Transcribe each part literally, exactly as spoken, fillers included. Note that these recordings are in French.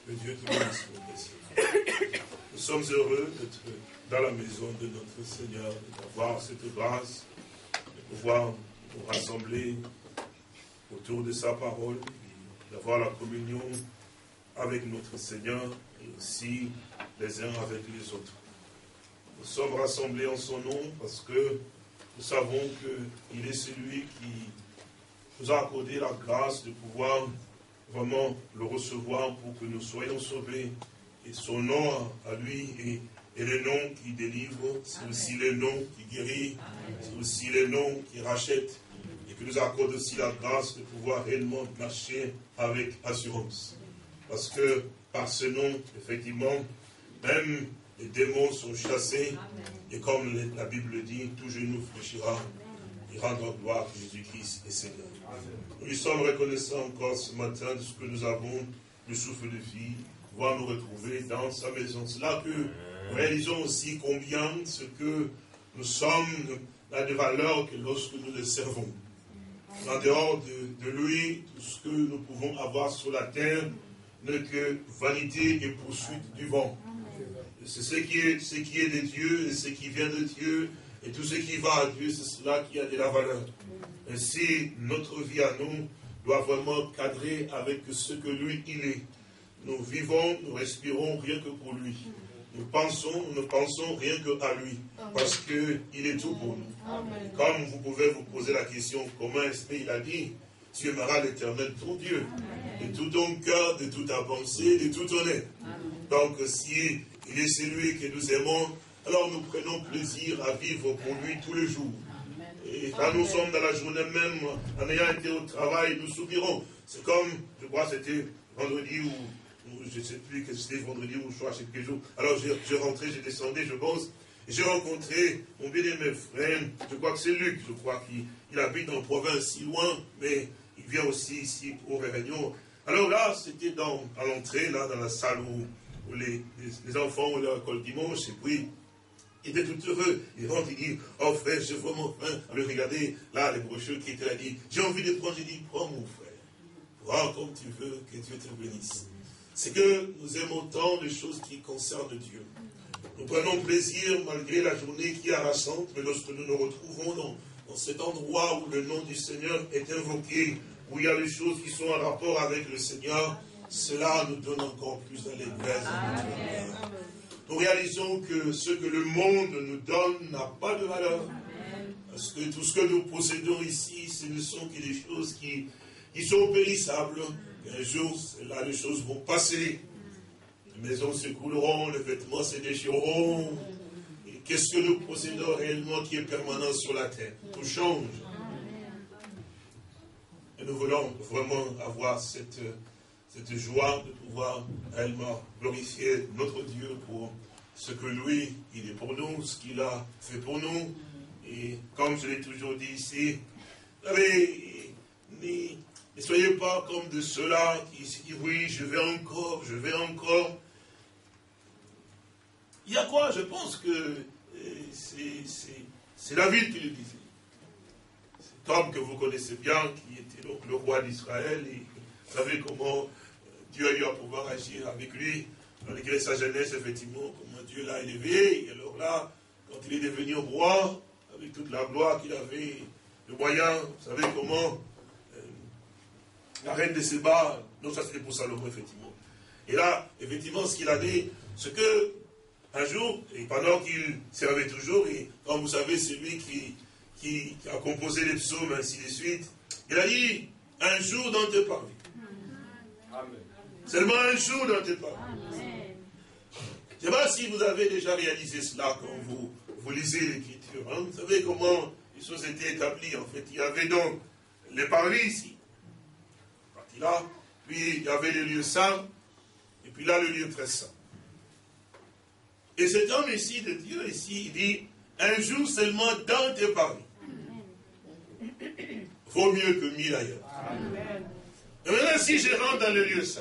Que Dieu te bénisse, mon précieux. Nous sommes heureux d'être dans la maison de notre Seigneur, d'avoir cette grâce, de pouvoir nous rassembler autour de sa parole, d'avoir la communion avec notre Seigneur et aussi les uns avec les autres. Nous sommes rassemblés en son nom parce que nous savons qu'il est celui qui nous a accordé la grâce de pouvoir vraiment le recevoir pour que nous soyons sauvés. Et son nom à lui est, est le nom qui délivre, c'est aussi le nom qui guérit, c'est aussi le nom qui rachète. Et qui nous accorde aussi la grâce de pouvoir réellement marcher avec assurance. Parce que par ce nom, effectivement, même les démons sont chassés. Et comme la Bible dit, tout genou fléchira. Il rendra gloire que Jésus-Christ est Seigneur. Nous lui sommes reconnaissants encore ce matin de ce que nous avons, le souffle de vie, pouvoir nous retrouver dans sa maison. C'est là que nous réalisons aussi combien ce que nous sommes a de valeur que lorsque nous le servons. En dehors de, de lui, tout ce que nous pouvons avoir sur la terre n'est que vanité et poursuite du vent. C'est ce qui est, ce qui est de Dieu et ce qui vient de Dieu. Et tout ce qui va à Dieu, c'est cela qui a de la valeur. Ainsi, notre vie à nous doit vraiment cadrer avec ce que lui, il est. Nous vivons, nous respirons rien que pour lui. Nous pensons, nous ne pensons rien que à lui. Parce qu'il est tout pour nous. Comme vous pouvez vous poser la question, comment est-ce qu'il a dit, tu aimeras l'Éternel, ton Dieu, de tout ton cœur, de toute ta pensée, de tout ton être. Donc, si il est celui que nous aimons, alors nous prenons plaisir à vivre pour lui tous les jours. Et quand nous sommes dans la journée même, en ayant été au travail, nous soupirons. C'est comme, je crois que c'était vendredi ou, ou je ne sais plus que c'était vendredi ou je crois que c'était quel jour. Alors je, je rentrais, je descendais, je pense, et j'ai rencontré mon bien-aimé frère, je crois que c'est Luc, je crois qu'il il habite en province si loin, mais il vient aussi ici pour les réunions. Alors là, c'était dans, à l'entrée, là, dans la salle où, où les, les, les enfants ont leur école dimanche, et puis il était tout heureux. Il rentre, il dit, oh frère, j'ai vraiment faim. Alors regardez, là, les brochures qui étaient là, il dit, j'ai envie de prendre. J'ai dit, prends mon frère. Prends comme tu veux, que Dieu te bénisse. C'est que nous aimons tant les choses qui concernent Dieu. Nous prenons plaisir, malgré la journée qui est harassante, mais lorsque nous nous retrouvons dans, dans cet endroit où le nom du Seigneur est invoqué, où il y a les choses qui sont en rapport avec le Seigneur, cela nous donne encore plus d'allégresse. Nous réalisons que ce que le monde nous donne n'a pas de valeur. Amen. Parce que tout ce que nous possédons ici, ce ne sont que des choses qui, qui sont périssables. Un jour, là, les choses vont passer. Les maisons s'écrouleront, les vêtements se déchireront. Et qu'est-ce que nous possédons réellement qui est permanent sur la terre? Tout change. Et nous voulons vraiment avoir cette... cette joie de pouvoir réellement glorifier notre Dieu pour ce que lui, il est pour nous, ce qu'il a fait pour nous. Et comme je l'ai toujours dit ici, vous savez, ne, ne soyez pas comme de ceux-là qui disent, oui, je vais encore, je vais encore. Il y a quoi? Je pense que c'est David qui le disait. Cet homme que vous connaissez bien, qui était donc le roi d'Israël, et vous savez comment Dieu a eu à pouvoir agir avec lui, malgré sa jeunesse, effectivement, comment Dieu l'a élevé. Et alors là, quand il est devenu roi, avec toute la gloire qu'il avait, le moyen, vous savez comment, euh, la reine de Séba, non, ça c'était pour Salomon, effectivement. Et là, effectivement, ce qu'il a dit, c'est que, un jour, et pendant qu'il servait toujours, et comme vous savez, c'est lui qui, qui, qui a composé les psaumes, ainsi de suite, il a dit, un jour dans tes parvis. Amen. Seulement un jour dans tes paroles. Je ne sais pas si vous avez déjà réalisé cela quand vous, vous lisez l'Écriture. Hein? Vous savez comment les choses étaient établies. En fait, il y avait donc les parvis ici. Parti là. Puis il y avait le lieu saint. Et puis là, le lieu très saint. Et cet homme ici de Dieu, ici, il dit, un jour seulement dans tes parvis. Vaut mieux que mille ailleurs. Amen. Et maintenant, si je rentre dans le lieu saint,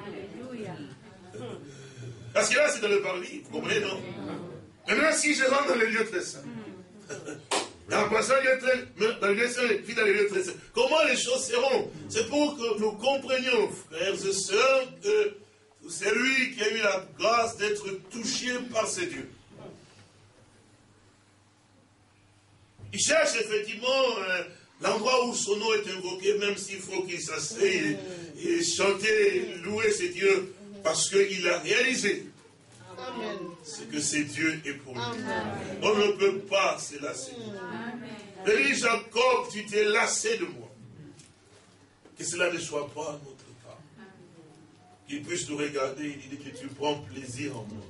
parce que là, c'est dans le parvis, vous comprenez, non? Maintenant, si je rentre dans le lieu très saint, dans le lieu saint, puis dans le lieu très saint, comment les choses seront? C'est pour que nous comprenions, frères et sœurs, que c'est lui qui a eu la grâce d'être touché par ses dieux. Il cherche effectivement euh, l'endroit où son nom est invoqué, même s'il faut qu'il s'asseye et, et chanter, louer ses dieux, parce qu'il a réalisé Amen. Ce que ses dieux est pour lui. Amen. On ne peut pas se lasser. Il dit, Jacob, tu t'es lassé de moi. Que cela ne soit pas notre cas. Qu'il puisse nous regarder, il dit que tu prends plaisir en moi.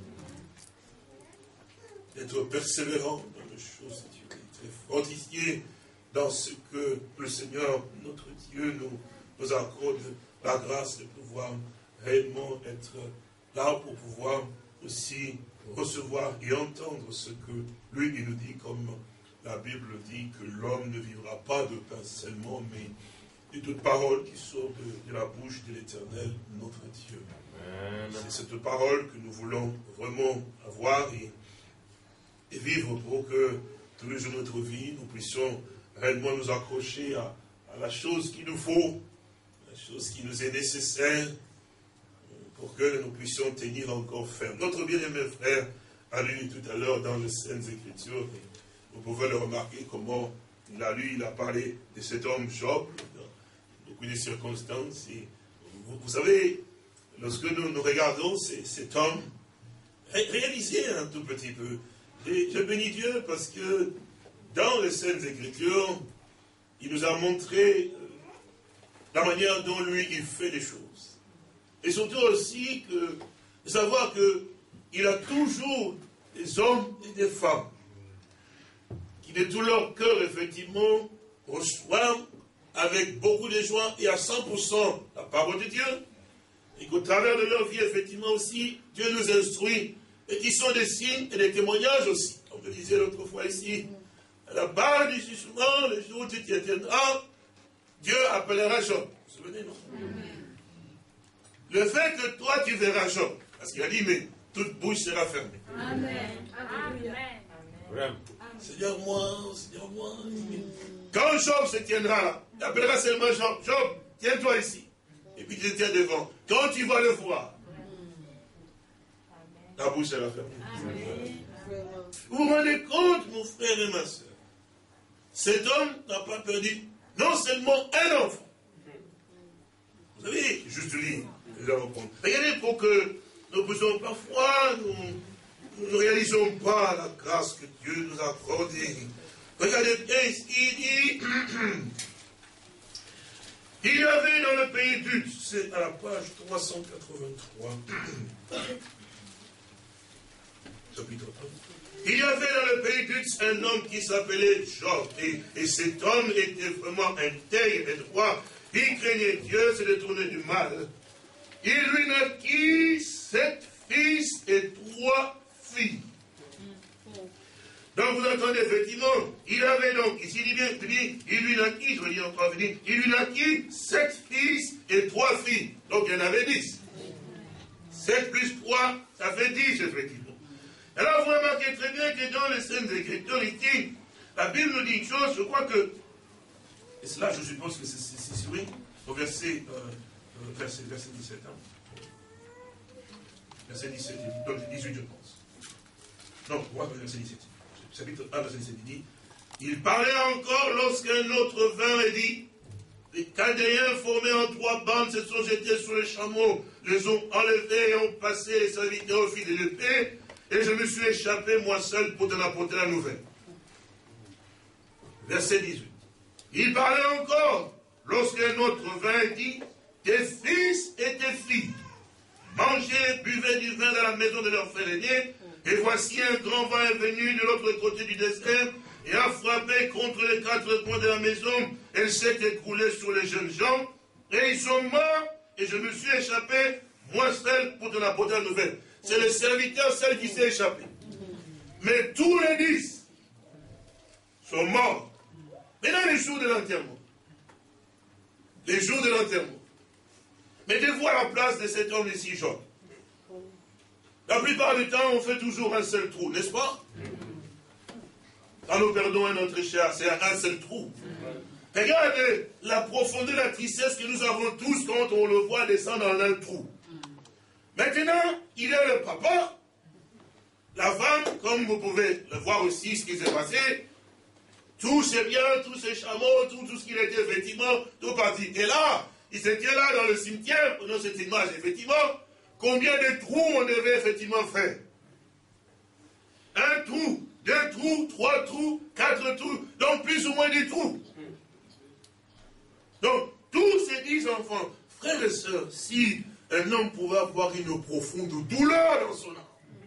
D'être persévérant dans les choses de Dieu. D'être fortifié dans ce que le Seigneur, notre Dieu, nous, nous accorde la grâce de pouvoir réellement être là pour pouvoir aussi recevoir et entendre ce que lui, il nous dit, comme la Bible dit, que l'homme ne vivra pas de pain seulement, mais de toute parole qui sort de, de la bouche de l'Éternel, notre Dieu. C'est cette parole que nous voulons vraiment avoir et, et vivre pour que tous les jours de notre vie, nous puissions réellement nous accrocher à, à la chose qu'il nous faut, la chose qui nous est nécessaire, pour que nous puissions tenir encore ferme. Notre bien-aimé frère a lu tout à l'heure dans les Saintes Écritures, et vous pouvez le remarquer comment il a lu, il a parlé de cet homme Job, dans beaucoup de circonstances. Et vous, vous savez, lorsque nous, nous regardons ces, cet homme, réalisez un tout petit peu. Et je bénis Dieu parce que dans les Saintes Écritures, il nous a montré la manière dont lui, il fait les choses. Et surtout aussi que, de savoir qu'il a toujours des hommes et des femmes qui de tout leur cœur, effectivement, reçoivent avec beaucoup de joie et à cent pour cent la parole de Dieu. Et qu'au travers de leur vie, effectivement aussi, Dieu nous instruit. Et qui sont des signes et des témoignages aussi. On me disait l'autre fois ici, à la barre du jugement, le jour où tu t'y atteindras, Dieu appellera Job. Vous vous souvenez, non? Le fait que toi tu verras Job, parce qu'il a dit, mais toute bouche sera fermée. Amen. Amen. Seigneur, moi, Seigneur, moi. Quand Job se tiendra là, il appellera seulement Job. Job, tiens-toi ici. Et puis tu te tiens devant. Quand tu vas le voir, la bouche sera fermée. Amen. Vous vous rendez compte, mon frère et ma soeur, cet homme n'a pas perdu non seulement un enfant. Vous savez, juste lire. Regardez pour que nous puissions parfois, nous ne réalisons pas la grâce que Dieu nous a accordée. Regardez bien ici, il dit, il y avait dans le pays d'Uz, c'est à la page trois cent quatre-vingt-trois, chapitre un. Il y avait dans le pays d'Uz un homme qui s'appelait Job, et, et cet homme était vraiment intègre et droit. Il craignait Dieu, se détournait du mal. Il lui naquit sept fils et trois filles. Donc vous entendez effectivement, il avait donc, ici il dit bien, il dit, il lui naquit, je veux dire encore, il dit, il lui naquit sept fils et trois filles. Donc il y en avait dix. sept plus trois, ça fait dix effectivement. Alors vous remarquez très bien que dans les Saintes Écritures, ici, la Bible nous dit une chose, je crois que, et cela je suppose que c'est oui, au verset, euh, verset, verset dix-sept, hein. Verset dix-sept, donc dix-huit je pense. Non, ouais, verset dix-sept. Chapitre un, verset dix-sept, il dit, il parlait encore lorsqu'un autre vint et dit, les Chaldéens formés en trois bandes se sont jetés sur les chameaux, les ont enlevés et ont passé les serviteurs au fil de l'épée, et je me suis échappé moi seul pour t'en apporter la nouvelle. Verset dix-huit. Il parlait encore lorsqu'un autre vint et dit, tes fils et tes filles mangeaient, buvaient du vin dans la maison de leur frère aîné, et voici un grand vent est venu de l'autre côté du désert, et a frappé contre les quatre coins de la maison, elle s'est écroulée sur les jeunes gens, et ils sont morts, et je me suis échappé, moi seul, pour t'en apporter la nouvelle. C'est le serviteur seul qui s'est échappé. Mais tous les dix sont morts. Maintenant, les jours de l'enterrement. Les jours de l'enterrement. Mettez-vous à la place de cet homme ici, Job. La plupart du temps, on fait toujours un seul trou, n'est-ce pas? Quand nous perdons un autre cher, c'est un seul trou. Regardez la profondeur, la tristesse que nous avons tous quand on le voit descendre dans un trou. Maintenant, il est le papa. La femme, comme vous pouvez le voir aussi, ce qui s'est passé, tous ses biens, tous ses chameaux, tout, tout ce qu'il était, effectivement, tout parti. Et là, il se tient là dans le cimetière, prenons cette image, effectivement, combien de trous on devait effectivement faire? Un trou, deux trous, trois trous, quatre trous, donc plus ou moins des trous. Donc, tous ces dix enfants, frères et sœurs, si un homme pouvait avoir une profonde douleur dans son âme,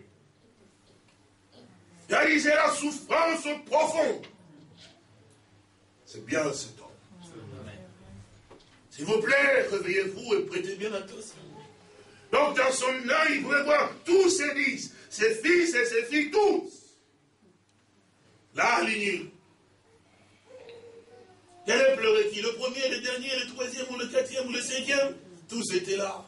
réaliser la souffrance profonde, c'est bien cet homme. S'il vous plaît, réveillez-vous et prêtez bien attention. Donc, dans son âme, il pouvait voir tous ses dix, ses fils et ses filles, tous. Là, alignés. Quel est pleurer qui? Le premier, le dernier, le troisième, ou le quatrième, ou le cinquième? Tous étaient là.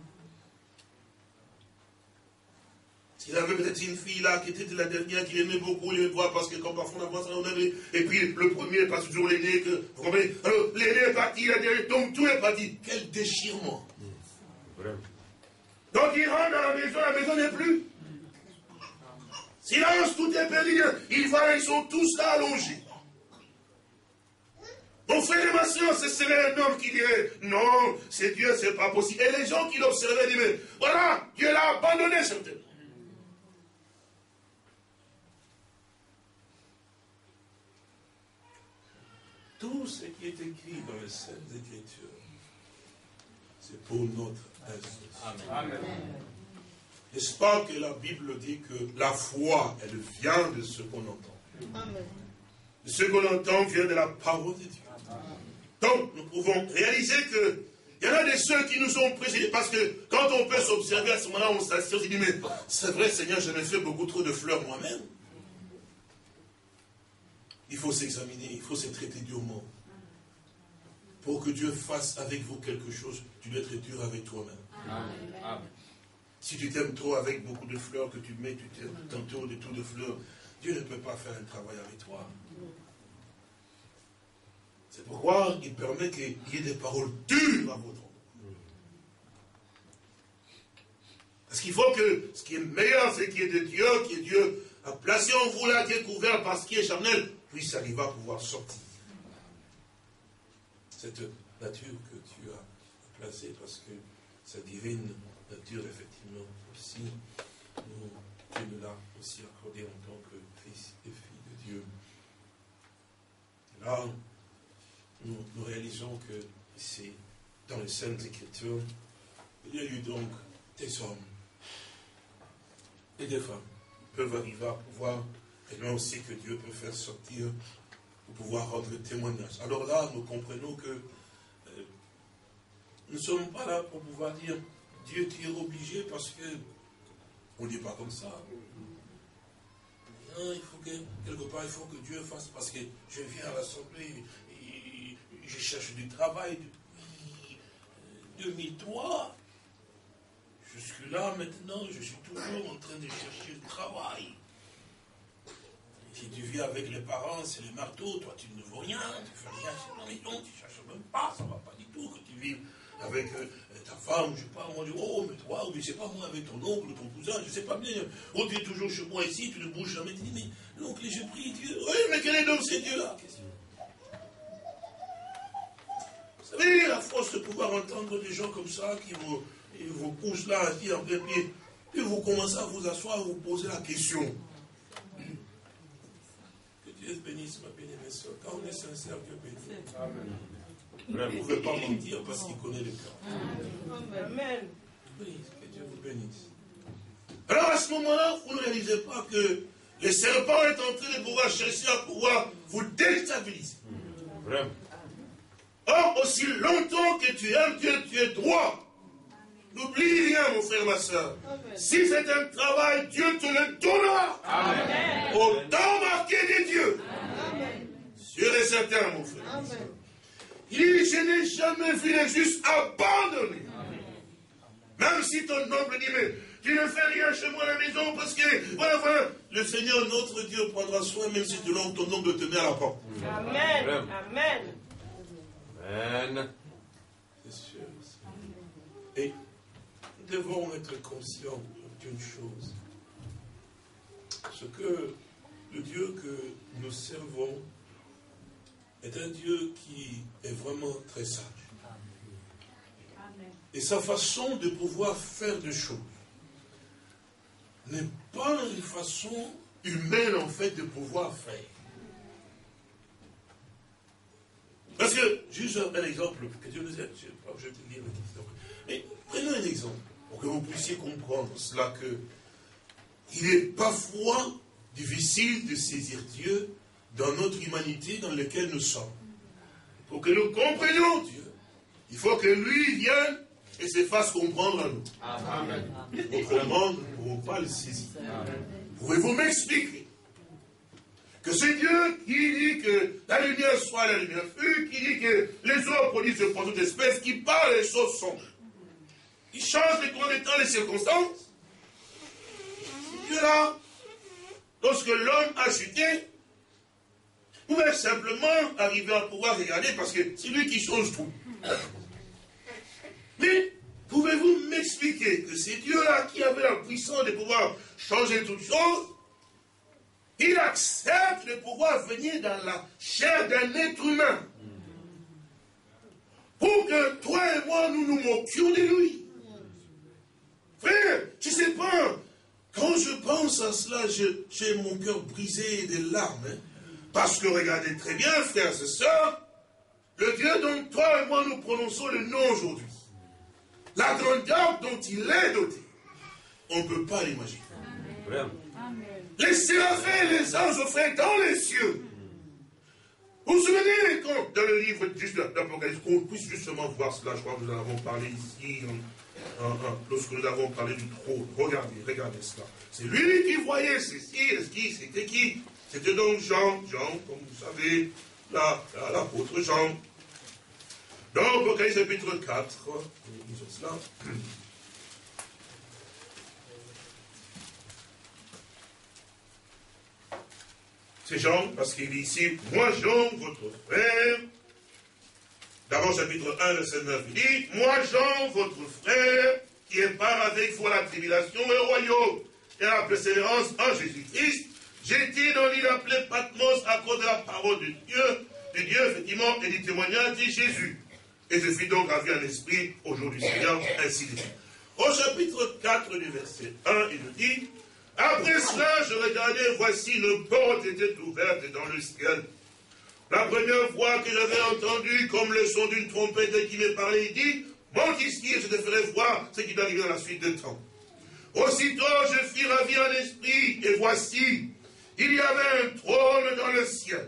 S'il avait peut-être une fille là, qui était la dernière, qu'il aimait beaucoup, il aimait voir, parce que quand parfois on avance, on avait, et puis le premier passe toujours l'aîné, que, vous comprenez? Alors, l'aîné est parti, la dernière, donc tout est parti. Quel déchirement. Vraiment. Donc il rentre dans la maison, la maison n'est plus. Silence, tout est perdu. Ils voient, ils sont tous là allongés. Mon frère et ma soeur, ce serait un homme qui dirait, non, c'est Dieu, c'est pas possible. Et les gens qui l'observaient disaient, voilà, Dieu l'a abandonné certainement. Tout ce qui est écrit dans les Saintes Écritures, c'est pour notre instruction. Amen. N'est-ce pas que la Bible dit que la foi, elle vient de ce qu'on entend. Amen. Ce qu'on entend vient de la parole de Dieu. Amen. Donc, nous pouvons réaliser que il y en a des ceux qui nous ont précédés, parce que quand on peut s'observer à ce moment-là, on s'assied, on se dit, mais c'est vrai, Seigneur, je me fais beaucoup trop de fleurs moi-même. Il faut s'examiner, il faut se traiter durement. Pour que Dieu fasse avec vous quelque chose, tu dois être dur avec toi-même. Amen. Amen. Si tu t'aimes trop avec beaucoup de fleurs que tu mets, tu t'entoures de tout de fleurs, Dieu ne peut pas faire un travail avec toi. C'est pourquoi il permet qu'il y ait des paroles dures à votre endroit. Parce qu'il faut que ce qui est meilleur, c'est qu'il y ait de Dieu, qui est Dieu a placé en vous là, qui est couvert par ce qui est charnel, puisse arriver à pouvoir sortir. Cette nature que tu as placée, parce que sa divine nature, effectivement, aussi, nous, Dieu nous l'a aussi accordé en tant que fils et filles de Dieu. Là, nous, nous réalisons que c'est dans les Saintes Écritures, il y a eu donc des hommes et des femmes qui peuvent arriver à pouvoir, et là aussi que Dieu peut faire sortir pour pouvoir rendre témoignage. Alors là, nous comprenons que euh, nous ne sommes pas là pour pouvoir dire Dieu, tu es obligé parce que on ne dit pas comme ça. Non, il faut que, quelque part, il faut que Dieu fasse, parce que je viens à l'Assemblée, et je cherche du travail depuis deux mille trois. Jusque-là, maintenant, je suis toujours en train de chercher le travail. Si tu vis avec les parents, c'est les marteaux, toi tu ne vaux rien, tu fais rien, c'est dans les dons, tu ne cherches même pas, ça ne va pas du tout que tu vives avec euh, ta femme, je ne sais pas, on dit, oh, mais toi, ou je ne sais pas, moi, avec ton oncle, ton cousin, je ne sais pas bien, oh, tu es toujours chez moi ici, tu ne bouges jamais, tu dis, mais l'oncle, je prie Dieu, oui, mais quel est donc ces dieux-là? Vous savez, la force de pouvoir entendre des gens comme ça, qui vous, vous poussent là, assis en plein pied, puis vous commencez à vous asseoir, vous poser la question. Dieu bénisse ma bien-aimée soeur. Quand on est sincère, Dieu bénit. Amen. Vous ne pouvez pas mentir parce qu'il connaît le cœur. Amen. Oui, que Dieu vous bénisse. Alors à ce moment-là, vous ne réalisez pas que le serpent est en train de pouvoir chercher à pouvoir vous déstabiliser. Vraiment. Or, aussi longtemps que tu aimes Dieu, tu es droit. N'oublie rien, mon frère, ma soeur. Amen. Si c'est un travail, Dieu te le donnera. Amen. Au temps marqué de Dieu. Amen. Sûr et certain, mon frère. Amen. Il dit, je n'ai jamais vu les justes abandonnés. Amen. Même si ton oncle dit, mais tu ne fais rien chez moi à la maison parce que, voilà, voilà. Le Seigneur, notre Dieu, prendra soin, même si ton oncle te met à la porte. Amen. Amen. Amen. C'est sûr. Et devons être conscients d'une chose. Ce que le Dieu que nous servons est un Dieu qui est vraiment très sage. Et sa façon de pouvoir faire des choses n'est pas une façon humaine en fait de pouvoir faire. Parce que, juste un exemple, que Dieu nous aide, je ne vais pas te lire l'exemple. Mais prenons un exemple, pour que vous puissiez comprendre cela, que il est parfois difficile de saisir Dieu dans notre humanité dans laquelle nous sommes. Pour que nous comprenions Dieu, il faut que lui vienne et se fasse comprendre à nous. Amen. Autrement, nous ne pourrons pas le saisir. Pouvez-vous m'expliquer que c'est Dieu qui dit que la lumière soit la lumière fut, qui dit que les eaux produisent pour toute espèce, qui parle les choses sont. Il change les cours des temps, les circonstances. Dieu-là, lorsque l'homme a chuté, pouvait simplement arriver à pouvoir regarder parce que c'est lui qui change tout. Mais pouvez-vous m'expliquer que c'est Dieu-là qui avait la puissance de pouvoir changer toutes choses? Il accepte de pouvoir venir dans la chair d'un être humain pour que toi et moi nous nous moquions de lui. Frère, je ne sais pas, quand je pense à cela, j'ai mon cœur brisé des larmes. Hein, parce que regardez très bien, frères et sœurs, le Dieu dont toi et moi nous prononçons le nom aujourd'hui, la grandeur dont il est doté, on ne peut pas l'imaginer. Les séraphins et les anges offraient dans les cieux. Vous vous souvenez quand, dans le livre d'Apocalypse, qu'on puisse justement voir cela, je crois que nous en avons parlé ici, en, en, en, lorsque nous avons parlé du trône. Regardez, regardez cela. C'est lui qui voyait ceci, qui, c'était qui? C'était donc Jean, Jean, comme vous savez, l'apôtre la, Jean. Dans Apocalypse chapitre quatre, nous sommes cela. C'est Jean, parce qu'il dit ici, moi Jean, votre frère, d'abord chapitre un, verset neuf, il dit, moi Jean, votre frère, qui est part avec vous à la tribulation et au royaume, et à la persévérance en Jésus-Christ, j'étais dans l'île appelée Patmos à cause de la parole de Dieu, de Dieu, effectivement, et du témoignage de Jésus. Et je suis donc ravi en esprit au jour du Seigneur, ainsi de suite. Au chapitre quatre du verset un, il nous dit, après cela, je regardais, voici une porte était ouverte dans le ciel. La première voix que j'avais entendue, comme le son d'une trompette qui me parlait, il dit, monte ici et je te ferai voir ce qui doit arriver dans la suite des temps. Aussitôt, je fus ravi en esprit, et voici, il y avait un trône dans le ciel.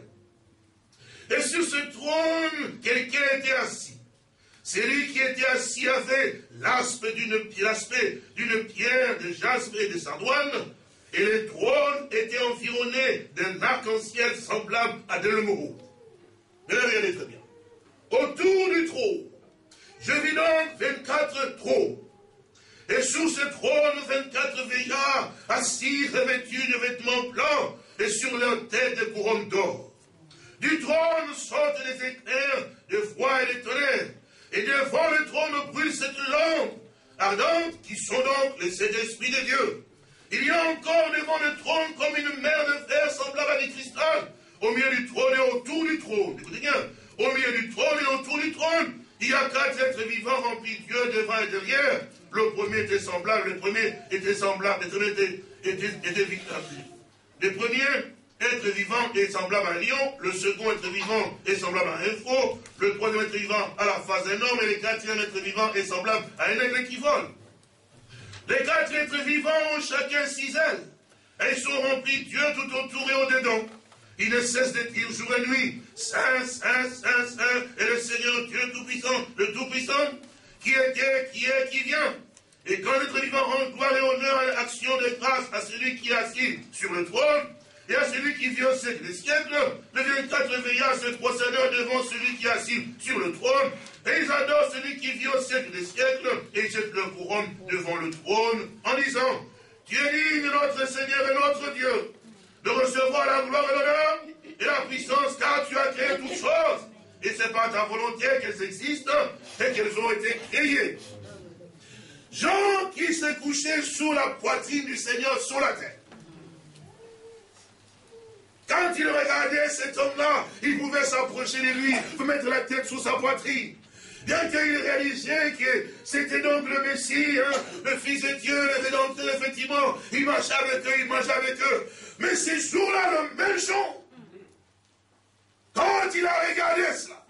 Et sur ce trône, quelqu'un était assis. Celui qui était assis avait l'aspect d'une pierre de jaspe et de sardoine, et le trône était environné d'un arc-en-ciel semblable à de l'émeraude. Mais regardez très bien. Autour du trône, je vis donc vingt-quatre trônes. Et sous ce trône, vingt-quatre veillards, assis, revêtus de vêtements blancs, et sur leur tête des couronnes d'or. Du trône sortent des éclairs de voix et de tonnerre. Et devant le trône brûle cette lampe ardente, qui sont donc les sept esprits de Dieu. Il y a encore devant le trône comme une mer de fer semblable à du cristal, au milieu du trône et autour du trône. Écoutez bien, au milieu du trône et autour du trône, il y a quatre êtres vivants remplis de Dieu devant et derrière. Le premier était semblable, le premier était semblable, le premier était, était, était, était le premier être vivant est semblable à un lion, le second être vivant est semblable à un faux, le troisième être vivant à la face d'un homme, et le quatrième être vivant est semblable à un aigle qui vole. Les quatre êtres vivants ont chacun six ailes, et ils sont remplis de Dieu tout autour et au-dedans. Ils ne cessent de dire jour et nuit, Saint, Saint, Saint, Saint, et le Seigneur Dieu Tout-Puissant, le Tout-Puissant, qui était, qui est, qui vient. Et quand l'être vivant rend gloire et honneur et action de grâce à celui qui est assis sur le trône, et à celui qui vit au siècle des siècles, les vingt-quatre veillards se procédèrent devant celui qui est assis sur le trône, et ils adorent celui qui vit au siècle des siècles, et ils jettent leur couronne devant le trône, en disant, tu es digne, notre Seigneur et notre Dieu, de recevoir la gloire et l'honneur et la puissance, car tu as créé toutes choses, et c'est par ta volonté qu'elles existent et qu'elles ont été créées. Jean, qui se couchait sur la poitrine du Seigneur, sur la terre. Quand il regardait cet homme-là, il pouvait s'approcher de lui, mettre la tête sous sa poitrine. Bien qu'il réalisait que c'était donc le Messie, hein, le Fils de Dieu, le Rédempteur, effectivement, il marchait avec eux, il mangeait avec eux. Mais ces jours-là, le même jour, quand il a regardé cela,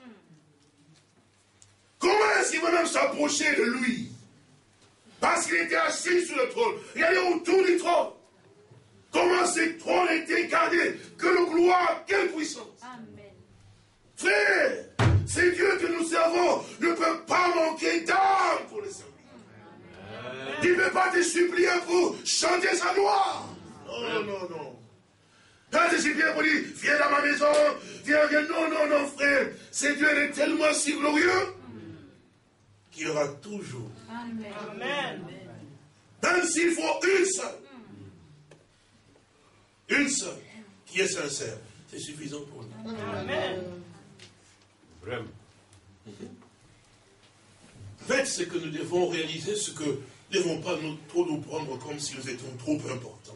comment est-ce qu'il va même s'approcher de lui? Parce qu'il était assis sur le trône. Regardez autour du trône. Comment ce trône était gardé? Quelle gloire, quelle puissance. Amen. Frère, c'est Dieu que nous servons ne peut pas manquer d'âme pour le servir. Amen. Il ne peut pas te supplier pour chanter sa gloire. Non, non, non. Quand te supplier pour dire, viens dans ma maison, viens, viens. Non, non, non, frère. C'est Dieu, il est tellement si glorieux qu'il y aura toujours. Amen. Amen. Même s'il faut une seule. Une seule qui est sincère. C'est suffisant pour nous. Amen. Vraiment. En fait, c'est que nous devons réaliser ce que nous ne devons pas nous, trop nous prendre comme si nous étions trop importants.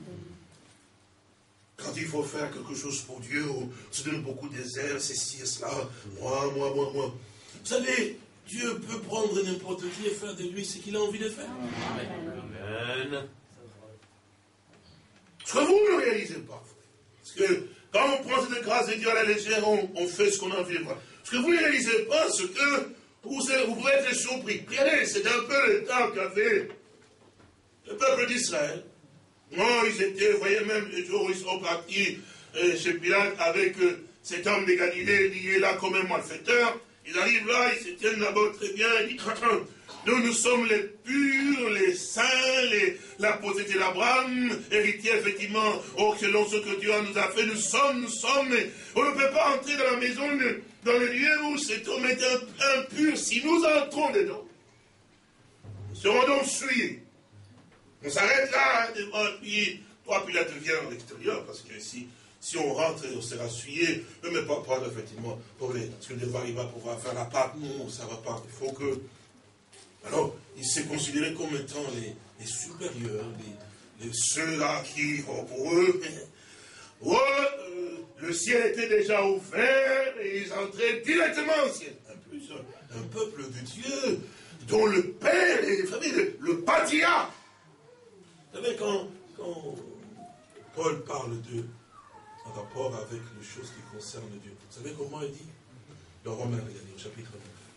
Quand il faut faire quelque chose pour Dieu, on se donne beaucoup d'airs, ceci et cela. Moi, moi, moi, moi. Vous savez, Dieu peut prendre n'importe qui et faire de lui ce qu'il a envie de faire. Amen. Ce que vous ne réalisez pas. Parce que quand on prend cette grâce de Dieu à la légère, on, on fait ce qu'on a envie de faire. Ce que vous ne réalisez pas, c'est que vous, vous pouvez être surpris. Regardez, c'est un peu le temps qu'avait le peuple d'Israël. Non, ils étaient, vous voyez même le jour où ils sont partis euh, chez Pilate avec euh, cet homme de Galilée lié là comme un malfaiteur. Ils arrivent là, ils se tiennent d'abord très bien, ils disent, nous, nous sommes les purs, les saints, les, la postérité d'Abraham, héritiers effectivement, oh, selon ce que Dieu nous a fait, nous sommes, nous sommes, mais on ne peut pas entrer dans la maison, de, dans le lieu où cet homme est impur. Si nous entrons dedans, nous serons donc souillés. On s'arrête là, devant, puis, toi, puis là, tu viens à l'extérieur, parce que si... Si on rentre, on sera souillé, ne mais pas prendre effectivement pour les, parce que devant il va pouvoir faire la pâte. Non, ça ne va pas. Il faut que. Alors, il s'est considéré comme étant les, les supérieurs, les, les ceux-là qui, oh, pour eux, oh, euh, le ciel était déjà ouvert et ils entraient directement au ciel. En plus, un, un peuple de Dieu dont le Père est, vous savez, le, le patriarche. Vous savez, quand, quand Paul parle de. En rapport avec les choses qui concernent Dieu. Vous savez comment il dit? Le Romain, regardez, au chapitre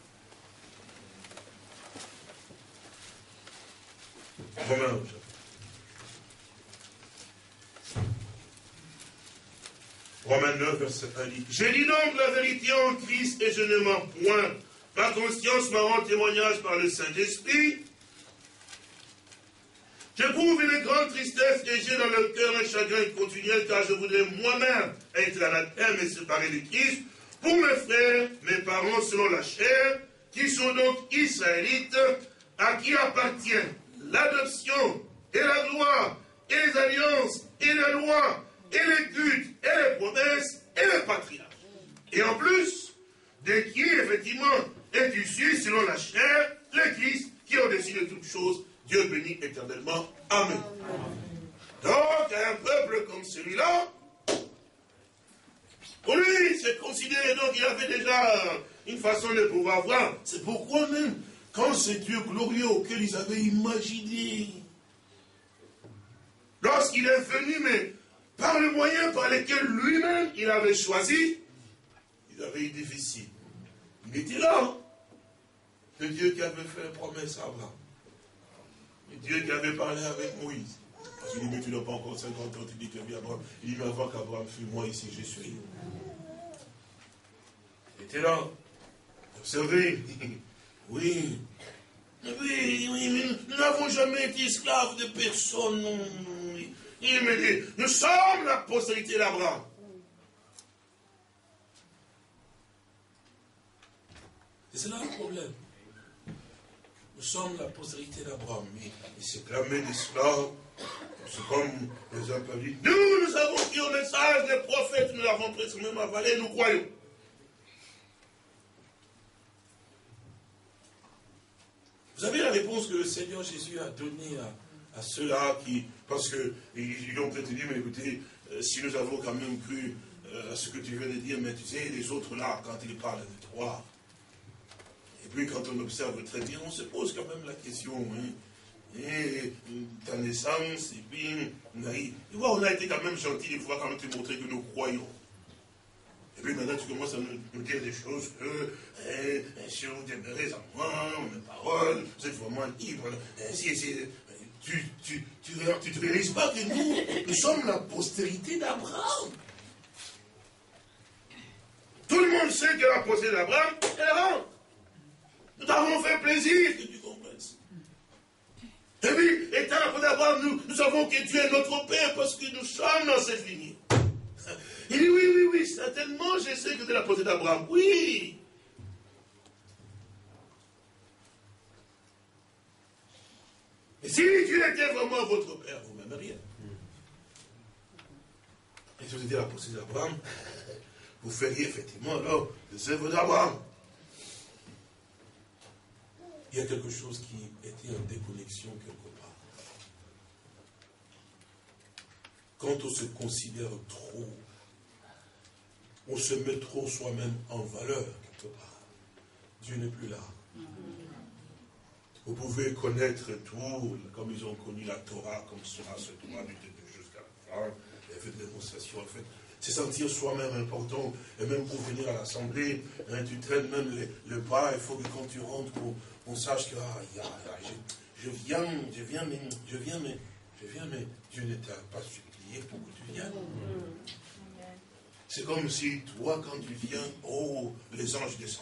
neuf. Romain, au chapitre. Romains neuf, verset un dit. Je dis donc la vérité en Christ et je ne mens point. Ma conscience m'a rendu témoignage par le Saint-Esprit. J'éprouve une grande tristesse et j'ai dans le cœur un chagrin continuel, car je voudrais moi-même être anathème et séparé de Christ pour mes frères, mes parents selon la chair, qui sont donc israélites, à qui appartient l'adoption et la gloire, et les alliances, et la loi, et les cultes, et les promesses, et les patriarches. Et en plus, de qui, effectivement, est issu selon la chair, le Christ, qui est au-dessus de toutes choses, Dieu bénit éternellement. Amen. Donc, un peuple comme celui-là, pour lui, c'est considéré, donc il avait déjà une façon de pouvoir voir. C'est pourquoi même, quand ce Dieu glorieux auquel ils avaient imaginé, lorsqu'il est venu, mais par le moyen par lequel lui-même il avait choisi, il avait eu difficile. Il était là, le Dieu qui avait fait promesse à Abraham. Le Dieu qui avait parlé avec Moïse. Parce qu'il dit, mais tu n'as pas encore cinquante ans, tu dis que bien Abraham. Il dit, mais avant qu'Abraham fût, moi ici, je suis. Il était là. Observez. Oui. Oui, oui, mais nous n'avons jamais été esclaves de personne. Non. Il me dit, nous sommes la postérité d'Abraham. Et c'est là le problème. Nous sommes la postérité d'Abraham. Mais il s'est clamé d'esclaves. C'est comme les uns peuvent dire, nous, nous avons pris au message des prophètes, nous l'avons presque même avalé, nous croyons. Vous avez la réponse que le Seigneur Jésus a donnée à, à ceux-là qui, parce qu'ils ont peut-être dit, mais écoutez, euh, si nous avons quand même cru euh, à ce que tu viens de dire, mais tu sais, les autres là, quand ils parlent de toi, et puis quand on observe très bien, on se pose quand même la question, hein, et ta naissance, et puis, on a, tu vois, on a été quand même gentil des fois quand même te montrer que nous croyons. Et puis maintenant, tu commences à nous, nous dire des choses que, eh, si vous demeurez en moi, mes paroles, vous êtes vraiment libre. Eh, si, si, tu, tu, tu, tu te réalises pas que nous, nous sommes la postérité d'Abraham. Tout le monde sait que la postérité d'Abraham, elle rentre. Nous t'avons fait plaisir que tu comprennes. Et puis, étant la postérité d'Abraham, nous, nous savons que Dieu est notre Père parce que nous sommes dans cette lignée. Il dit, oui, oui, oui, certainement, je sais que c'est la postérité d'Abraham. Oui. Et si Dieu était vraiment votre Père, vous m'aimeriez. Et si vous étiez la postérité d'Abraham, vous feriez effectivement alors les œuvres d'Abraham. Il y a quelque chose qui était en déconnexion quelque part. Quand on se considère trop, on se met trop soi-même en valeur, quelque part. Dieu n'est plus là. Vous pouvez connaître tout, comme ils ont connu la Torah, comme cela se doit du début jusqu'à la fin, et fait des démonstrations, en fait. Se sentir soi-même important, et même pour venir à l'assemblée, hein, tu traînes même les, le pas, il faut que quand tu rentres, on, on sache que ah, y a, y a, je, je viens, je viens, mais je viens, mais je viens, mais Dieu ne t'a pas supplié pour que tu viennes. C'est comme si toi, quand tu viens, oh, les anges descendent.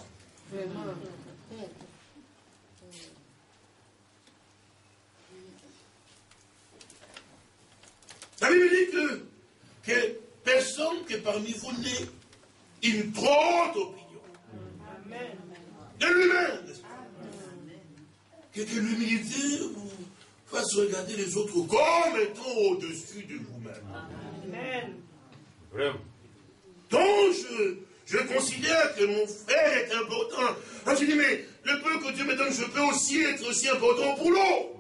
La Bible dit que, que personne que parmi vous n'ait une trop haute opinion. Amen. De lui-même, n'est-ce pas? Que, que l'humilité vous fasse regarder les autres comme étant au-dessus de vous-même. Amen. Vraiment. Donc, je, je considère que mon frère est important. Alors, je dis, mais le peu que Dieu me donne, je peux aussi être aussi important pour l'autre.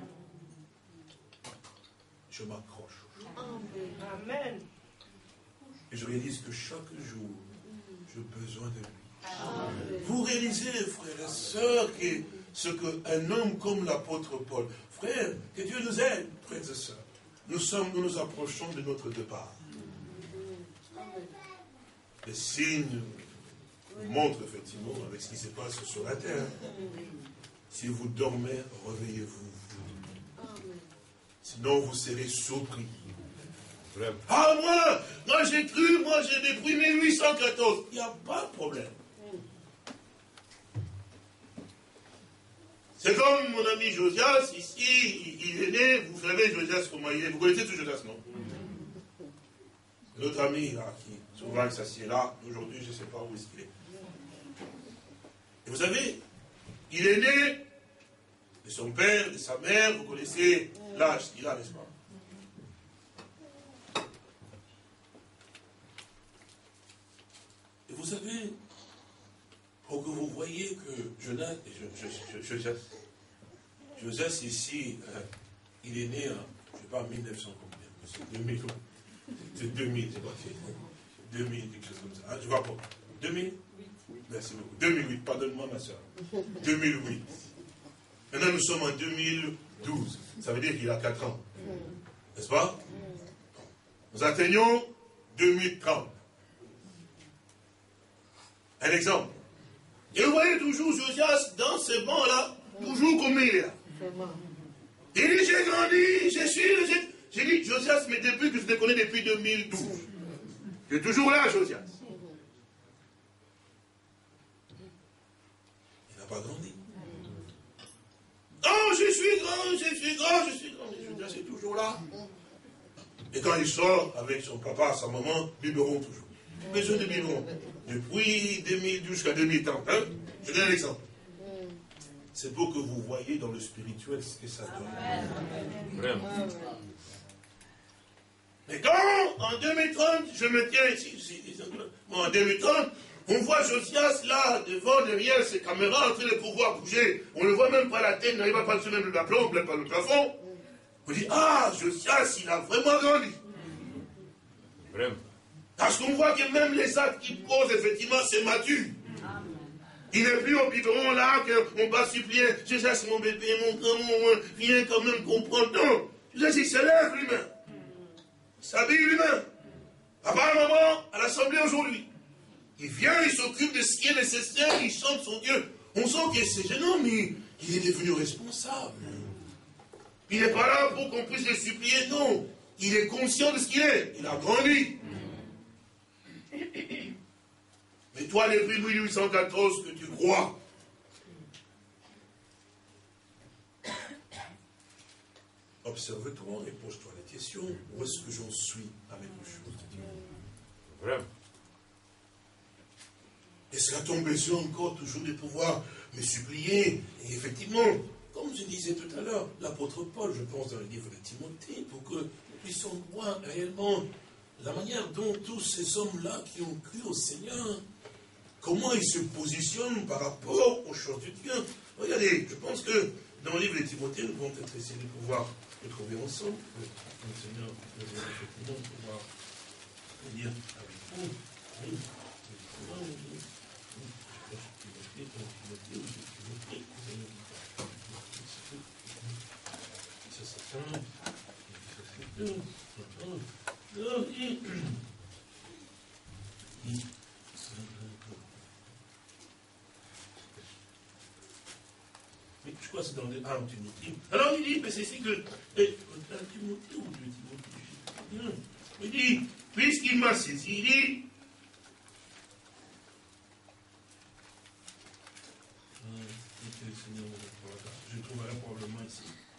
Je m'accroche. Amen. Et je réalise que chaque jour, j'ai besoin de lui. Amen. Vous réalisez, frères et sœurs, que ce qu'un homme comme l'apôtre Paul, frère, que Dieu nous aide, frères et sœurs. Nous sommes, nous nous approchons de notre départ. Les signes montrent effectivement avec ce qui se passe sur la terre. Si vous dormez, réveillez-vous. Sinon, vous serez surpris. Ah, moi, moi j'ai cru, moi j'ai depuis mille huit cent quatorze. Il n'y a pas de problème. C'est comme mon ami Josias, ici, il est né, vous savez Josias comment il est. Vous connaissez tout Josias, non? Notre ami, là, qui souvent s'assied là, aujourd'hui, je ne sais pas où est-ce qu'il est. Et vous savez, il est né de son père, de sa mère, vous connaissez l'âge qu'il a, n'est-ce pas? Et vous savez, pour que vous voyez que Jonas, je, je, je, Joseph, Joseph ici, euh, il est né en, je ne sais pas, mille neuf cents combien, deux mille, c'est deux mille, c'est pas deux mille, quelque chose comme ça. Ah, je vois pas. deux mille? Merci beaucoup. deux mille huit, pardonne-moi ma soeur. deux mille huit. Maintenant nous sommes en deux mille douze. Ça veut dire qu'il a quatre ans. N'est-ce pas? Nous atteignons deux mille trente. Un exemple. Et vous voyez toujours Josias dans ce banc-là, toujours comme il est là. Il dit, j'ai grandi, je suis... J'ai dit, Josias, mais depuis que je te connais depuis deux mille douze. Tu es toujours là, Josias. Il n'a pas grandi. Oh, je suis grand, je suis grand, je suis grand. Mais Josias est toujours là. Et quand il sort avec son papa, sa maman, biberon toujours. Besoin de biberon. Depuis deux mille douze jusqu'à deux mille trente. Hein? Je donne un exemple. C'est pour que vous voyez dans le spirituel ce que ça donne. Vraiment. Mais quand, en deux mille trente, je me tiens ici, ici, ici en deux mille trente, On voit Josias là, devant, derrière ses caméras, en train de pouvoir bouger. On ne voit même pas la tête, n'arrive pas à passer même le plafond, même pas le plafond. On dit, ah, Josias, il a vraiment grandi. Vraiment. Parce qu'on voit que même les actes qu'il pose, effectivement, c'est mature. Il n'est plus au biberon là, qu'on va supplier, Josias, c'est mon bébé, mon grand, mon, viens quand même comprendre. Non, Josias, il se lève lui-même. Il s'habille lui-même. Papa, maman, à l'assemblée aujourd'hui. Il vient, il s'occupe de ce qui est nécessaire, il chante son Dieu. On sent que ce jeune homme, il, il est devenu responsable. Il n'est pas là pour qu'on puisse le supplier, non. Il est conscient de ce qu'il est. Il a grandi. Mais toi, depuis mille huit cent quatorze, que tu crois, observe-toi et pose-toi la question, où est-ce que j'en suis avec les choses de Dieu? Vraiment. Est-ce que tu as besoin encore toujours de pouvoir me supplier? Et effectivement, comme je disais tout à l'heure, l'apôtre Paul, je pense dans le livre de Timothée, pour que nous puissions voir réellement la manière dont tous ces hommes-là qui ont cru au Seigneur, comment ils se positionnent par rapport aux choses de Dieu. Regardez, je pense que dans le livre de Timothée, nous allons peut-être essayer de pouvoir le trouver ensemble. Le Seigneur nous va effectivement pouvoir venir avec vous. Oui. Mais je crois que c'est dans le un Timothée. Alors il dit, mais c'est ici que. Eh, Timothée ou de Timothée? Il dit, puisqu'il m'a saisi, il dit. Je trouverai probablement ici.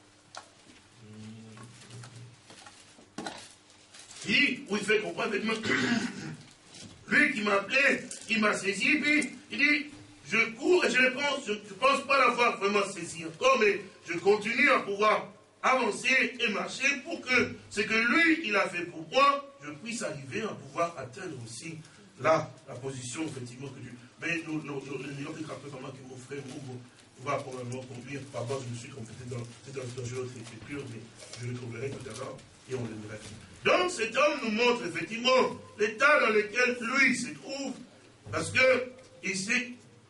Il dit, où il fait comprendre, lui qui m'a appelé, il m'a saisi, puis il dit, je cours et je ne pense, je ne pense pas l'avoir vraiment saisi encore, mais je continue à pouvoir avancer et marcher pour que ce que lui, il a fait pour moi, je puisse arriver à pouvoir atteindre aussi là, la position, effectivement, que Dieu. Mais nous, nous, nous, nous, nous, comment que mon frère Mougo va probablement conduire, par rapport, je me suis trompé dans, dans, dans une autre écriture, mais je le trouverai tout à l'heure et on le verra. Donc cet homme nous montre effectivement l'état dans lequel lui se trouve, parce que il sait,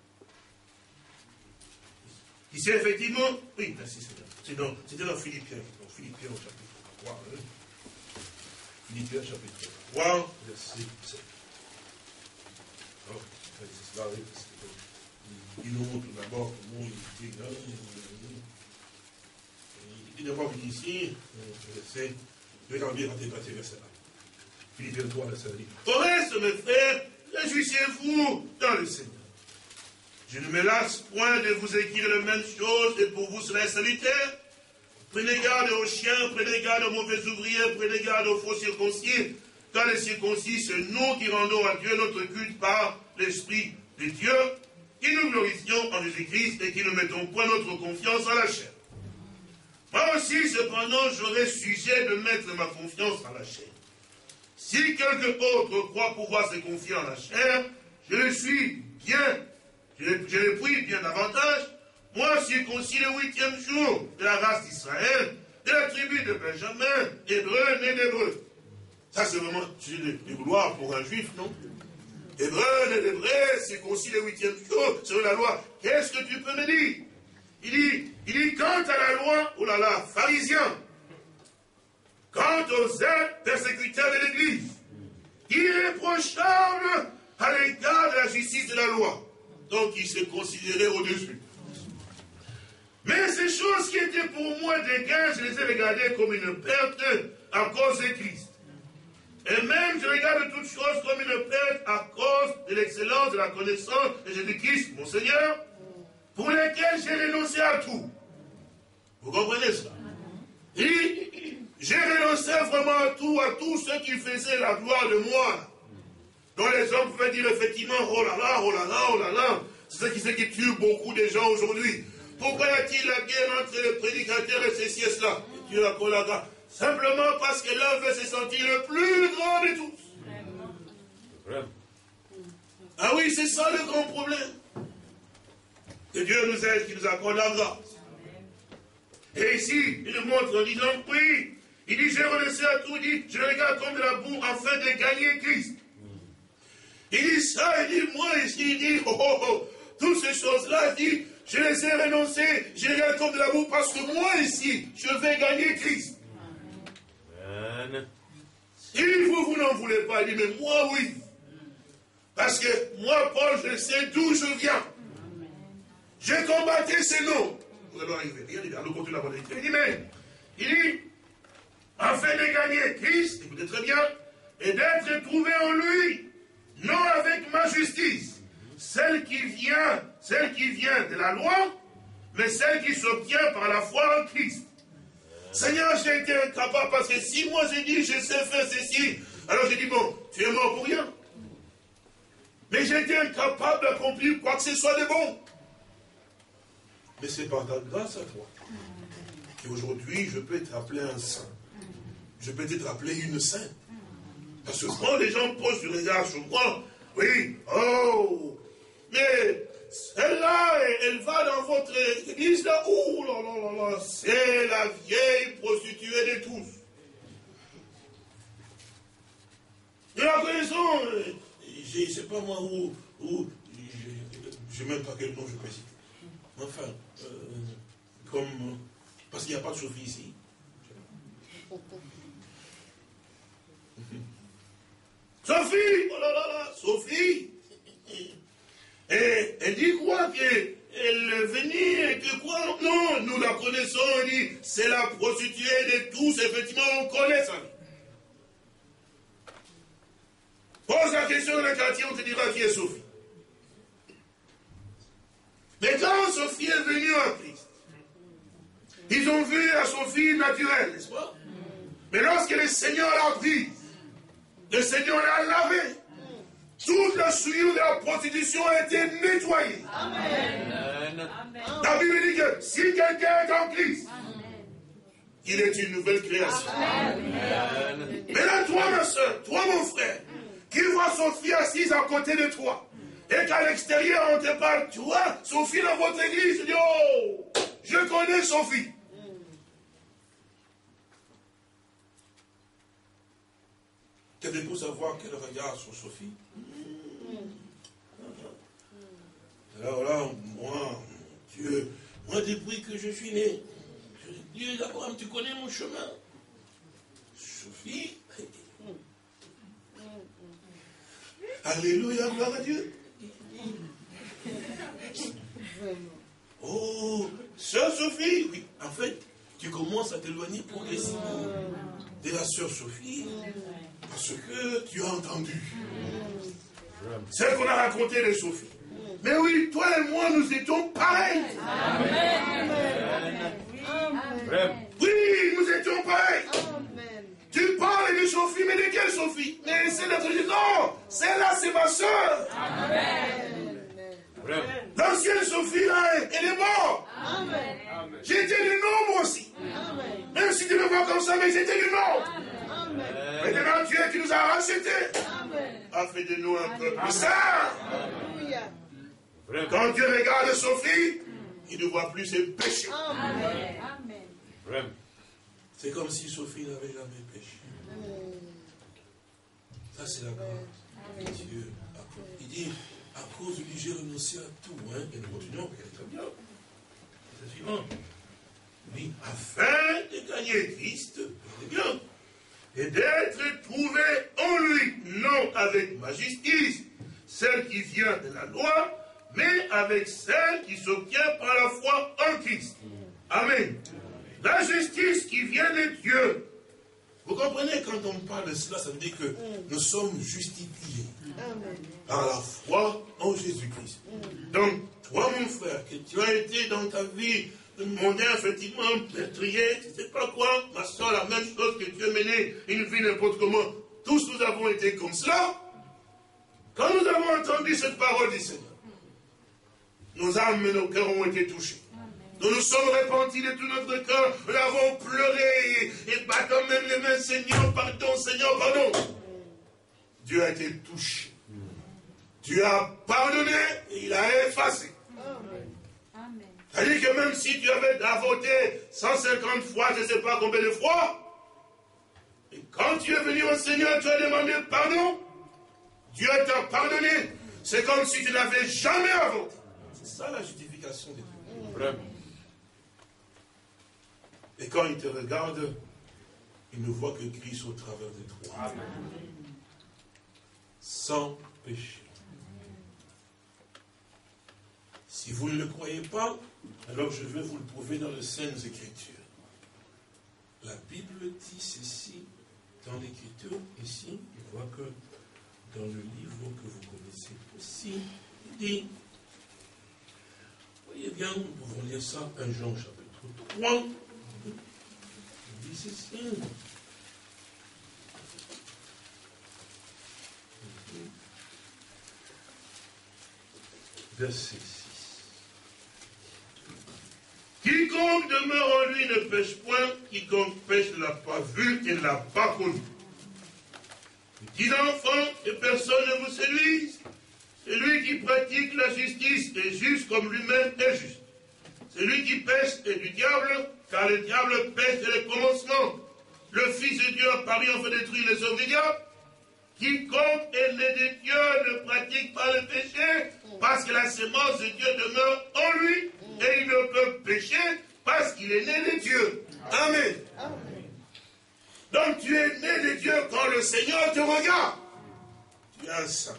il sait effectivement, oui, merci Seigneur, c'était dans Philippiens, dans Philippiens au chapitre trois, hein. Philippiens chapitre trois, verset sept. Oh, c'est cela, oui, parce que il nous montre d'abord comment il dit, il dit d'abord ici, verset. Je vais t'en dire, rater, rater, verset là. Philippiens trois, verset là. Au reste, mes frères, réjouissez-vous dans le Seigneur. Je ne me lasse point de vous écrire les mêmes choses, et pour vous cela est salutaire. Prenez garde aux chiens, prenez garde aux mauvais ouvriers, prenez garde aux faux circoncis. Car les circoncis, c'est nous qui rendons à Dieu notre culte par l'Esprit de Dieu, qui nous glorifions en Jésus-Christ et qui ne mettons point notre confiance en la chair. Moi aussi, cependant, j'aurais sujet de mettre ma confiance en la chair. Si quelque autre croit pouvoir se confier en la chair, je le suis bien, je le, je le prie bien davantage. Moi, circoncis le huitième jour de la race d'Israël, de la tribu de Benjamin, hébreu, né d'hébreu. Ça, c'est vraiment une gloire pour un juif, non? Hébreu, né d'hébreu, circoncis le huitième jour, selon la loi. Qu'est-ce que tu peux me dire? Il dit, il dit, quant à la loi, oh là là, pharisien, quant aux actes persécuteurs de l'Église, irréprochable à l'égard de la justice de la loi. Donc, il se considérait au-dessus. Mais ces choses qui étaient pour moi des gains, je les ai regardées comme une perte à cause de Christ. Et même, je regarde toutes choses comme une perte à cause de l'excellence de la connaissance de Jésus-Christ, mon Seigneur, pour lesquels j'ai renoncé à tout. Vous comprenez ça? Et j'ai renoncé vraiment à tout, à tout ce qui faisait la gloire de moi. Dont les hommes pouvaient dire effectivement, oh là là, oh là là, oh là là. C'est ça qui, qui tue beaucoup de gens aujourd'hui. Pourquoi y a-t-il la guerre entre les prédicateurs et ceci et cela? Et Dieu a collaga. Simplement parce que l'un veut se sentir le plus grand de tous. Ah oui, c'est ça le grand problème. Que Dieu nous aide, qu'il nous accorde la grâce. Et ici, il nous montre en disant, oui, il dit, j'ai renoncé à tout, il dit, je regarde comme de la boue afin de gagner Christ. Il dit ça, il dit, moi ici, il dit, oh, oh, oh, toutes ces choses-là, il dit, je les ai renoncées, je les regarde comme de la boue, parce que moi ici, je vais gagner Christ. Amen. Il dit, vous, vous n'en voulez pas, il dit, mais moi, oui. Parce que moi, Paul, je sais d'où je viens. J'ai combattu ces noms. Vous allez arriver. Il dit, allons continuer la modalité. Il dit, mais, il dit, afin de gagner Christ, écoutez très bien, et d'être trouvé en lui, non avec ma justice, celle qui vient, celle qui vient de la loi, mais celle qui s'obtient par la foi en Christ. Seigneur, j'ai été incapable, parce que si moi j'ai dit, je sais faire ceci, alors j'ai dit, bon, tu es mort pour rien. Mais j'ai été incapable d'accomplir quoi que ce soit de bon. Mais c'est par ta grâce à toi qu'aujourd'hui je peux être appelé un saint. Je peux être appelé une sainte. Parce que quand les gens posent du regard sur moi, oui, oh, mais celle-là, elle va dans votre église là, oh là là là là, c'est la vieille prostituée de tous. Nous la connaissons, je ne sais pas moi où, où je ne sais même pas quel nom je peux citer. Enfin, euh, comme, parce qu'il n'y a pas de Sophie ici. Sophie, oh là là là, Sophie. Et elle dit quoi? Qu'elle est venue et que quoi? Non, nous la connaissons, elle dit, c'est la prostituée de tous, effectivement, on connaît ça. Pose la question dans le quartier, on te dira qui est Sophie. Mais quand Sophie est venue en Christ, ils ont vu la Sophie naturelle, n'est-ce pas? Mais lorsque le Seigneur l'a prise, le Seigneur l'a lavée, toute la souillure de la prostitution a été nettoyée. Amen. La Bible dit que si quelqu'un est en Christ, il est une nouvelle création. Amen. Maintenant, toi, ma soeur, toi, mon frère, qui voit Sophie assise à côté de toi, et qu'à l'extérieur, on te parle, tu vois, Sophie dans votre église, tu dis, oh, je connais Sophie. Qu'avez-vous savoir quel regard sur Sophie? Alors là, moi, Dieu, moi depuis que je suis né, je dis, Abraham, tu connais mon chemin. Sophie, alléluia, gloire à Dieu. Oh, sœur Sophie, oui, en fait, tu commences à t'éloigner progressivement de la sœur Sophie, parce que tu as entendu ce qu'on a raconté de Sophie. Mais oui, toi et moi, nous étions pareils. Amen. Amen. Oui, nous étions pareils. Amen. Tu parles de Sophie, mais de quelle Sophie? Mais c'est notre Jésus. Non, celle-là, c'est ma soeur. Amen. L'ancienne Sophie, là, elle est morte. Amen. J'étais du nom, moi aussi. Amen. Même si tu me vois comme ça, mais j'étais du nom. Amen. Maintenant, Dieu qui nous a rachetés a fait de nous un peuple saint. Quand Dieu regarde Sophie, il ne voit plus ses péchés. Amen. C'est comme si Sophie n'avait jamais péché. Ça, c'est la grâce. Dieu, il dit, à cause de lui, j'ai renoncé à tout. Hein, et nous continuons, très bien. C'est suivant. Oui, afin de gagner Christ, c'est bien. Et d'être trouvé en lui, non avec ma justice, celle qui vient de la loi, mais avec celle qui s'obtient par la foi en Christ. Amen. La justice qui vient de Dieu. Vous comprenez, quand on parle de cela, ça veut dire que nous sommes justifiés par la foi en Jésus-Christ. Donc, toi, mon frère, que tu as été dans ta vie mondaine, effectivement, meurtrier, tu ne sais pas quoi, ma soeur, la même chose que tu as mené une vie n'importe comment. Tous nous avons été comme cela. Quand nous avons entendu cette parole du Seigneur, nos âmes et nos cœurs ont été touchés. Nous nous sommes repentis de tout notre cœur, nous avons pleuré et battons même les mains, Seigneur, pardon, Seigneur, pardon. Dieu a été touché. Dieu a pardonné et il a effacé. Amen. C'est-à-dire que même si tu avais à voter cent cinquante fois, je ne sais pas combien de fois, et quand tu es venu au Seigneur, tu as demandé pardon, Dieu t'a pardonné. C'est comme si tu n'avais jamais à voter. C'est ça la justification de Dieu. Vraiment. Et quand il te regarde, il ne voit que Christ au travers de toi. Amen. Sans péché. Si vous ne le croyez pas, alors je vais vous le prouver dans les Saintes Écritures. La Bible dit ceci dans l'Écriture, ici, on voit que dans le livre que vous connaissez aussi, il dit, voyez bien, nous pouvons lire ça, un Jean chapitre trois, il dit ceci. Verset six. Quiconque demeure en lui ne pêche point, quiconque pêche ne l'a pas vu et ne l'a pas connu. Petits enfants, que personne ne vous séduise. Celui qui pratique la justice est juste comme lui-même est juste. Celui qui pêche est du diable, car le diable pêche dès le commencement. Le Fils de Dieu apparu en fait détruire les œuvres du diable. Quiconque est né de Dieu ne pratique pas le péché, parce que la sémence de Dieu demeure en lui, et il ne peut pécher parce qu'il est né de Dieu. Amen. Amen. Donc tu es né de Dieu quand le Seigneur te regarde. Tu es un saint.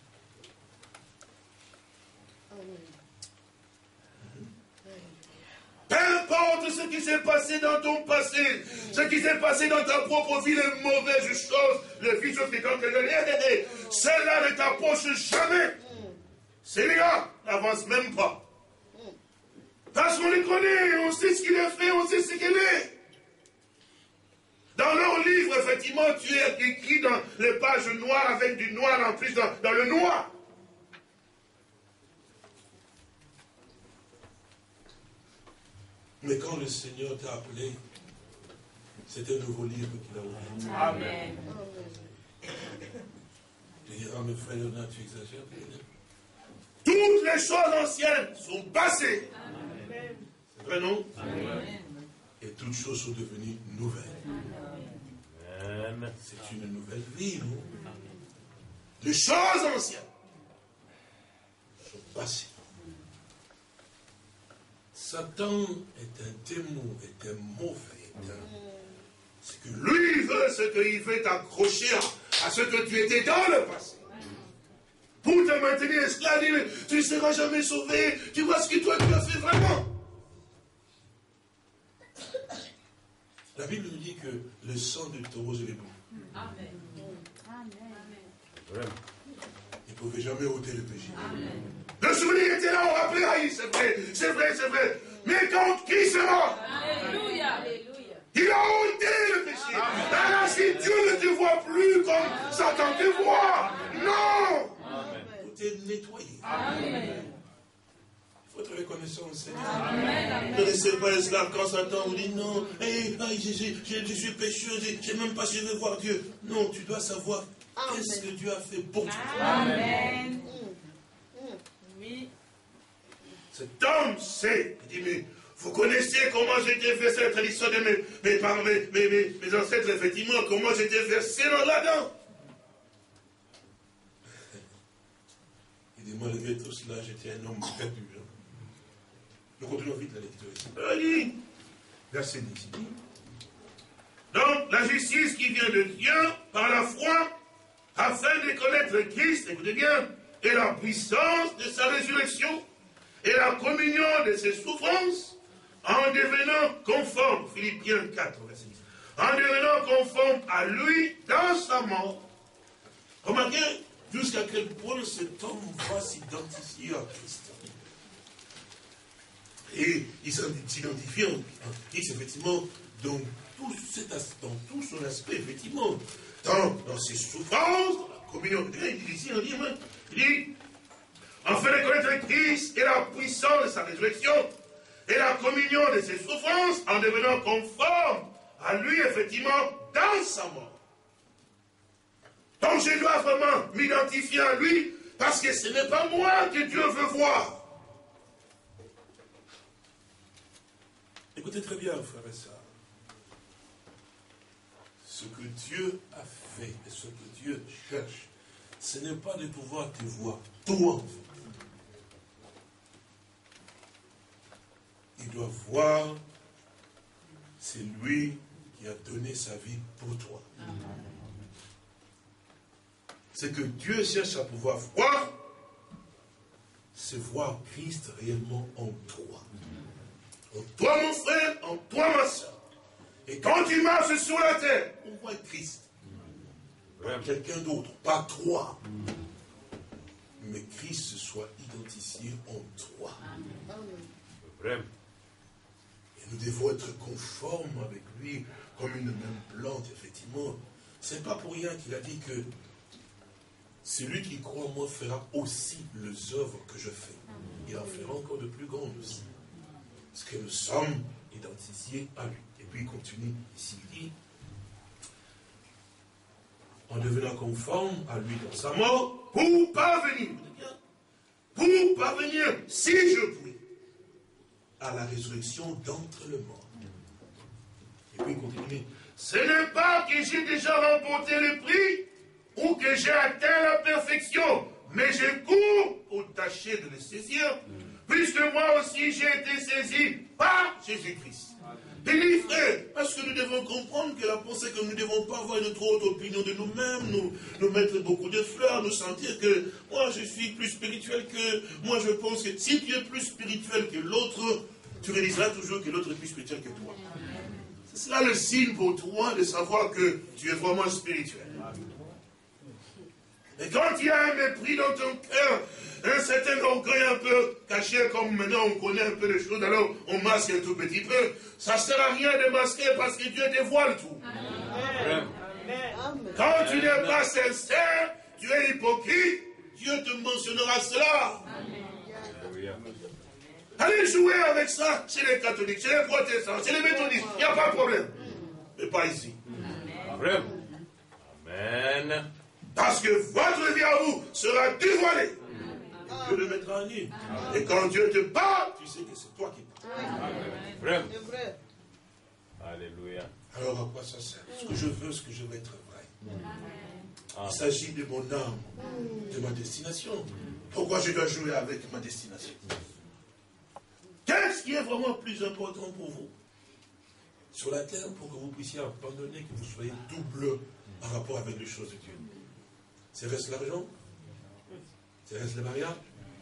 Peu importe ce qui s'est passé dans ton passé, ce qui s'est passé dans ta propre vie, les mauvaises choses, les vies choses qui t'ont données, celle-là ne t'approche jamais. Celui-là n'avance même pas. Parce qu'on les connaît, on sait ce qu'il a fait, on sait ce qu'il est. Dans leur livre, effectivement, tu es écrit dans les pages noires avec du noir en plus dans, dans le noir. Mais quand le Seigneur t'a appelé, c'est un nouveau livre qu'il a ouvert. Amen. Tu diras, mes frères, tu exagères. Toutes les choses anciennes sont passées. Amen. C'est vrai, non? Amen. Et toutes choses sont devenues nouvelles. Amen. C'est une nouvelle vie, non? Amen. Les choses anciennes sont passées. Satan est un démon, est un mauvais. Est un... Ce que lui veut, c'est qu'il veut t'accrocher à, à ce que tu étais dans le passé. Pour te maintenir esclave, tu ne seras jamais sauvé. Tu vois ce que toi tu as fait vraiment. La Bible nous dit que le sang du taureau, c'est les bouts. Amen. Amen. Il ne pouvait jamais ôter le péché. Amen. Le souvenir était là, on rappelait, ah, c'est vrai, c'est vrai, c'est vrai. Mais quand qui sera? Alléluia. Il a ôté le péché. Alors si Dieu ne te voit plus comme Satan te voit, non. Tout est nettoyé. Amen. Il faut être reconnaissant au Seigneur. Amen. Ne restez pas esclave quand Satan vous dit non, hey, hey, je, je, je, je suis pécheux, je ne sais même pas si je vais voir Dieu. Non, tu dois savoir qu'est-ce que Dieu a fait pour toi. Amen. Oui. Cet homme sait, il dit, mais vous connaissez comment j'étais versé, la tradition de mes, mes, mes, mes, mes, mes ancêtres, effectivement, comment j'étais versé dans là-dedans. Il dit, malgré tout cela, j'étais un homme perdu. Hein. Nous continuons vite la lecture. Allez, verset dix. Donc, la justice qui vient de Dieu par la foi, afin de connaître Christ, écoutez bien, et la puissance de sa résurrection, et la communion de ses souffrances, en devenant conforme, Philippiens quatre, verset dix, en devenant conforme à lui dans sa mort. Remarquez jusqu'à quel point cet homme va s'identifier à Christ. Et il s'identifie en Christ, effectivement, dans tout, cet, dans tout son aspect, effectivement, dans, dans ses souffrances, dans la communion. Il dit ici, il dit, il dit, afin de connaître Christ et la puissance de sa résurrection, et la communion de ses souffrances, en devenant conforme à lui, effectivement, dans sa mort. Donc je dois vraiment m'identifier à lui, Parce que ce n'est pas moi que Dieu veut voir. Écoutez très bien, frères et sœurs. Ce que Dieu a fait et ce que Dieu cherche, ce n'est pas de pouvoir te voir toi. Il doit voir, c'est lui qui a donné sa vie pour toi. Ce que Dieu cherche à pouvoir voir, c'est voir Christ réellement en toi. En toi, mon frère, en toi, ma soeur. Et quand tu marches sur la terre, on voit Christ. Pas quelqu'un d'autre, pas toi. Mais Christ soit identifié en toi. Et nous devons être conformes avec lui, comme une même plante, effectivement. C'est pas pour rien qu'il a dit que celui qui croit en moi fera aussi les œuvres que je fais. Il en fera encore de plus grandes aussi. Parce que nous sommes identifiés à lui. Et puis il continue ici, il dit, en devenant conforme à lui dans sa mort, pour parvenir, pour parvenir, si je puis, à la résurrection d'entre les morts. Et puis il continue, ce n'est pas que j'ai déjà remporté le prix, ou que j'ai atteint la perfection, mais je cours pour tâcher de le saisir, puisque moi aussi j'ai été saisi par Jésus-Christ. Béni frère, parce que nous devons comprendre que la pensée que nous ne devons pas avoir une trop haute opinion de nous-mêmes, nous, nous mettre beaucoup de fleurs, nous sentir que moi je suis plus spirituel que, moi je pense que si tu es plus spirituel que l'autre, tu réaliseras toujours que l'autre est plus spirituel que toi. C'est cela le signe pour toi de savoir que tu es vraiment spirituel. Et quand il y a un mépris dans ton cœur, un certain orgueil un peu caché, comme maintenant on connaît un peu les choses, alors on masque un tout petit peu, ça ne sert à rien de masquer parce que Dieu dévoile tout. Amen. Quand tu n'es pas sincère, tu es hypocrite, Dieu te mentionnera cela. Amen. Allez jouer avec ça chez les catholiques, chez les protestants, chez les méthodistes, il n'y a pas de problème. Mais pas ici. Amen. Amen. Parce que votre vie à vous sera dévoilée. Dieu le mettra en nu. Et quand Dieu te parle, tu sais que c'est toi qui parles. Amen. C'est vrai. Alléluia. Alors à quoi ça sert? Ce que je veux, ce que je veux être vrai. Amen. Il s'agit de mon âme, de ma destination. Pourquoi je dois jouer avec ma destination? Qu'est-ce qui est vraiment plus important pour vous sur la terre pour que vous puissiez abandonner, que vous soyez double en rapport avec les choses de Dieu? C'est reste l'argent? C'est reste le mariage?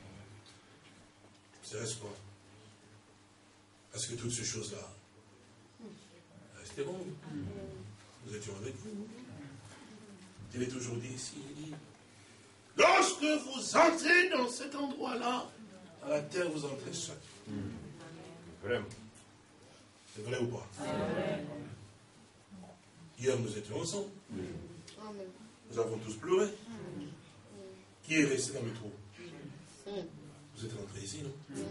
C'est reste quoi? Parce que toutes ces choses-là, restez bon. Nous étions avec vous. Il est aujourd'hui ici, il dit, lorsque vous entrez dans cet endroit-là, à la terre, vous entrez seul. Vraiment. C'est vrai ou pas? Hier, nous étions ensemble. Nous avons tous pleuré. Qui est resté dans le trou? Vous êtes rentrés ici, non?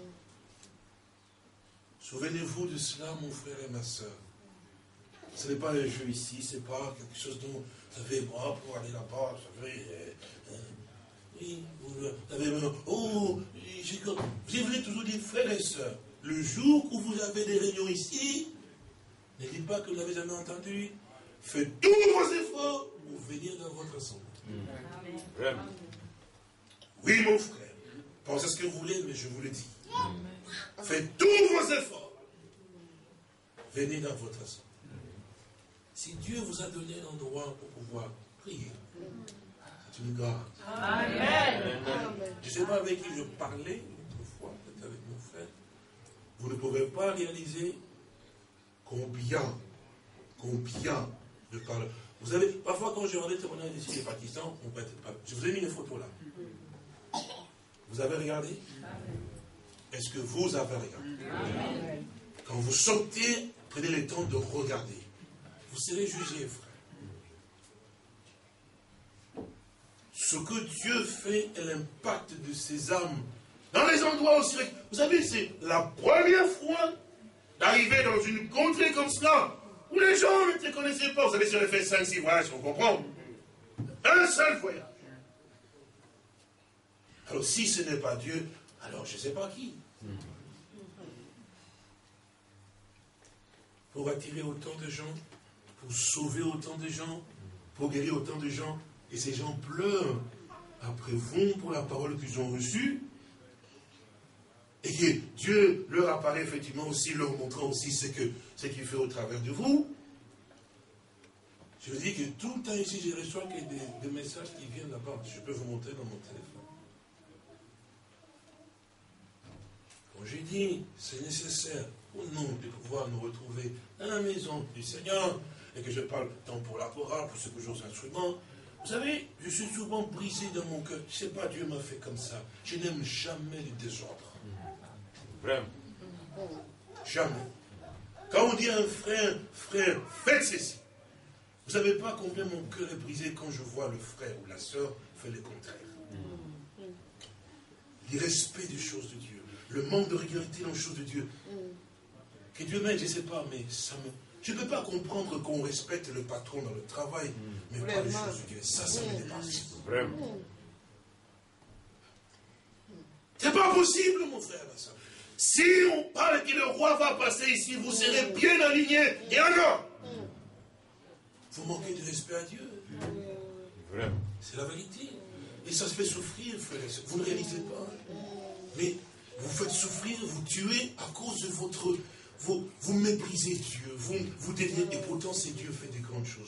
Souvenez-vous de cela, mon frère et ma soeur. Ce n'est pas un jeu ici, ce n'est pas quelque chose dont vous savez, moi, pour aller là-bas, vous savez, euh, euh, oui, vous avez, oh, j'ai voulu toujours dire, frères et sœurs, le jour où vous avez des réunions ici, ne dites pas que vous n'avez jamais entendu, faites tous vos efforts pour venir dans votre assemblée. Amen. Oui, mon frère, pensez ce que vous voulez, mais je vous le dis. Faites tous vos efforts. Venez dans votre assemblée. Si Dieu vous a donné un endroit pour pouvoir prier, c'est une grâce. Amen. Je ne sais pas avec qui je parlais autrefois, peut-être avec mon frère. Vous ne pouvez pas réaliser combien, combien de parler. Vous avez, parfois quand je rendais témoignage ici au Pakistan, on peut être pas. Je vous ai mis une photo là. Vous avez regardé? Est-ce que vous avez regardé? Amen. Quand vous sortez, prenez le temps de regarder. Vous serez jugé, frère. Ce que Dieu fait et l'impact de ses âmes dans les endroits aussi. Vous savez, c'est la première fois d'arriver dans une contrée comme cela, où les gens ne te connaissaient pas. Vous savez, si on a fait cinq six voyages, on comprend. Un seul voyage. Alors si ce n'est pas Dieu, alors je ne sais pas qui. Pour attirer autant de gens, pour sauver autant de gens, pour guérir autant de gens, et ces gens pleurent après vous pour la parole qu'ils ont reçue, et que Dieu leur apparaît effectivement aussi, leur montrant aussi ce que ce qu'il fait au travers de vous. Je vous dis que tout le temps ici, je reçois que des, des messages qui viennent là-bas. Je peux vous montrer dans mon téléphone. Comme j'ai dit, c'est nécessaire pour nous de pouvoir nous retrouver dans la maison du Seigneur, et que je parle tant pour la chorale, pour ce que j'ose instruments. Vous savez, je suis souvent brisé dans mon cœur. Je ne sais pas, Dieu m'a fait comme ça. Je n'aime jamais le désordre. Vraiment. Jamais. Quand on dit à un frère, frère, faites ceci. Vous ne savez pas combien mon cœur est brisé quand je vois le frère ou la sœur faire le contraire. L'irrespect des choses de Dieu. Le manque de régularité dans les choses de Dieu. Que Dieu m'aide, je ne sais pas, mais ça me... Je ne peux pas comprendre qu'on respecte le patron dans le travail, mais pas les choses de Dieu. Ça, ça me dépasse. Vraiment. C'est pas possible, mon frère. Ça. Si on parle que le roi va passer ici, vous serez bien alignés. Et alors, vous manquez de respect à Dieu. Vraiment. C'est la vérité. Et ça se fait souffrir, frère. Vous ne réalisez pas. Mais vous faites souffrir, vous tuez à cause de votre... Vous, vous méprisez Dieu, vous, vous déniez, et pourtant c'est Dieu fait des grandes choses.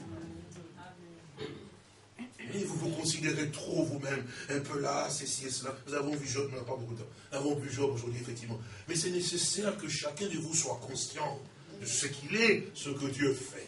Et vous vous considérez trop vous-même, un peu là, ceci et cela. Nous avons vu Job, mais on n'a pas beaucoup de temps. Nous avons vu Job aujourd'hui, effectivement. Mais c'est nécessaire que chacun de vous soit conscient de ce qu'il est, ce que Dieu fait.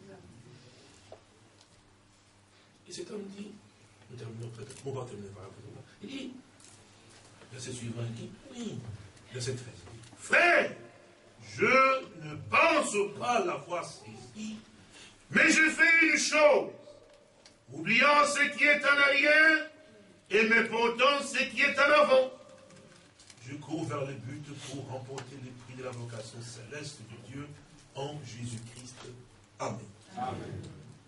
Et cet homme dit, nous terminons peut-être, on va terminer par là. Il dit, verset suivant, il dit, oui, verset treize. Frère, je ne pense pas l'avoir saisi, mais je fais une chose, oubliant ce qui est en arrière et me portant ce qui est en avant. Je cours vers le but pour remporter les prix de la vocation céleste de Dieu en Jésus-Christ. Amen. Amen.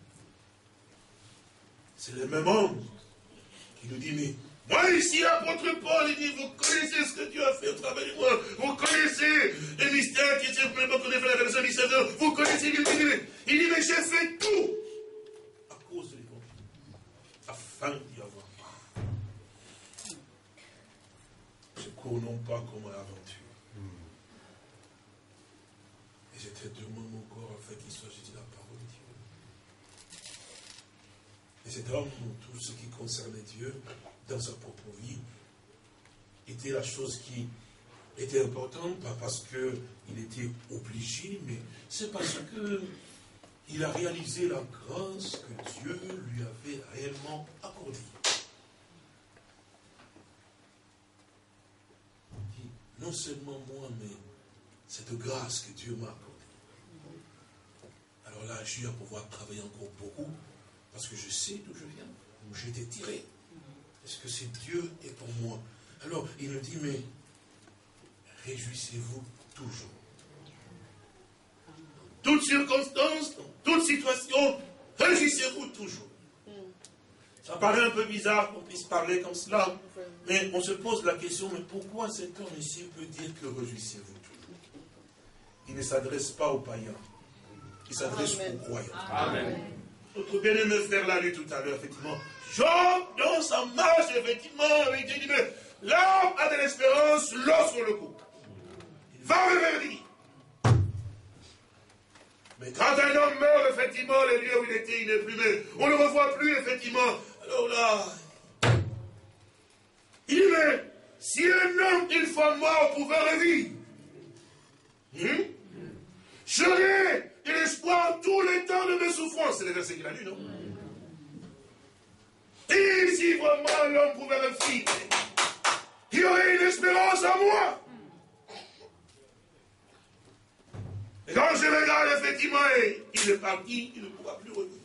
C'est le même homme qui nous dit, mais moi ici, l'apôtre Paul, il dit, vous connaissez ce que Dieu a fait au travers de moi, vous connaissez les mystères qui étaient, vous connaissez la révélation du Seigneur, vous connaissez, il dit, il dit, mais j'ai fait tout à cause de l'évangile, afin d'y avoir part. Je cours non pas comme à l'aventure. Et je te demande mon corps afin qu'il soit jeté la parole de Dieu. Et cet homme, tout ce qui concernait Dieu, dans sa propre vie, était la chose qui était importante, pas parce qu'il était obligé, mais c'est parce que il a réalisé la grâce que Dieu lui avait réellement accordée. Il dit, non seulement moi, mais cette grâce que Dieu m'a accordée. Alors là, j'ai eu à pouvoir travailler encore beaucoup, parce que je sais d'où je viens, où j'ai été tiré. Est-ce que c'est Dieu et pour moi? Alors, il nous dit, mais réjouissez-vous toujours. Dans toutes circonstances, dans toute situation, réjouissez-vous toujours. Ça paraît un peu bizarre qu'on puisse parler comme cela, mais on se pose la question, mais pourquoi cet homme ici peut dire que réjouissez-vous toujours? Il ne s'adresse pas aux païens, il s'adresse aux croyants. Amen. Notre bien-aimé frère l'a lu tout à l'heure, effectivement. Job, dans sa marche, effectivement, il dit, mais l'homme a de l'espérance lorsqu'on le coupe. Il va revenir. Mais quand un homme meurt, effectivement, le lieu où il était, il n'est plus, mais on ne le revoit plus, effectivement. Alors là, il dit, mais si un homme, une fois mort, pouvait revivre, hmm, j'aurais de l'espoir tout le temps de mes souffrances. C'est le verset qu'il a lu, non? Et si vraiment l'homme pouvait revivre, il y aurait une espérance en moi. Et quand je regarde, effectivement, il est parti, il ne pourra plus revenir.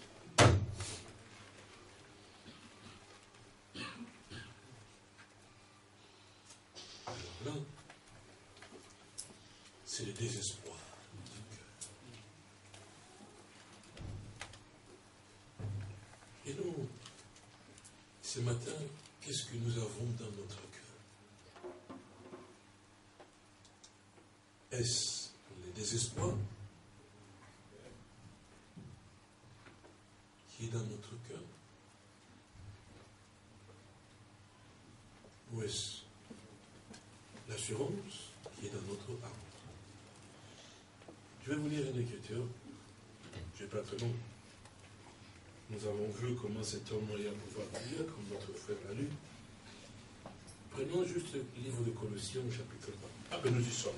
Alors là, c'est le désespoir du cœur. Et nous, ce matin, qu'est-ce que nous avons dans notre cœur? Est-ce le désespoir qui est dans notre cœur? Ou est-ce l'assurance qui est dans notre âme? Je vais vous lire une écriture. Je n'ai pas très long. Nous avons vu comment cet homme moyen pouvoir lire, comme notre frère l'a lu. Prenons juste le livre de Colossiens, chapitre un. Ah, ben nous y sommes.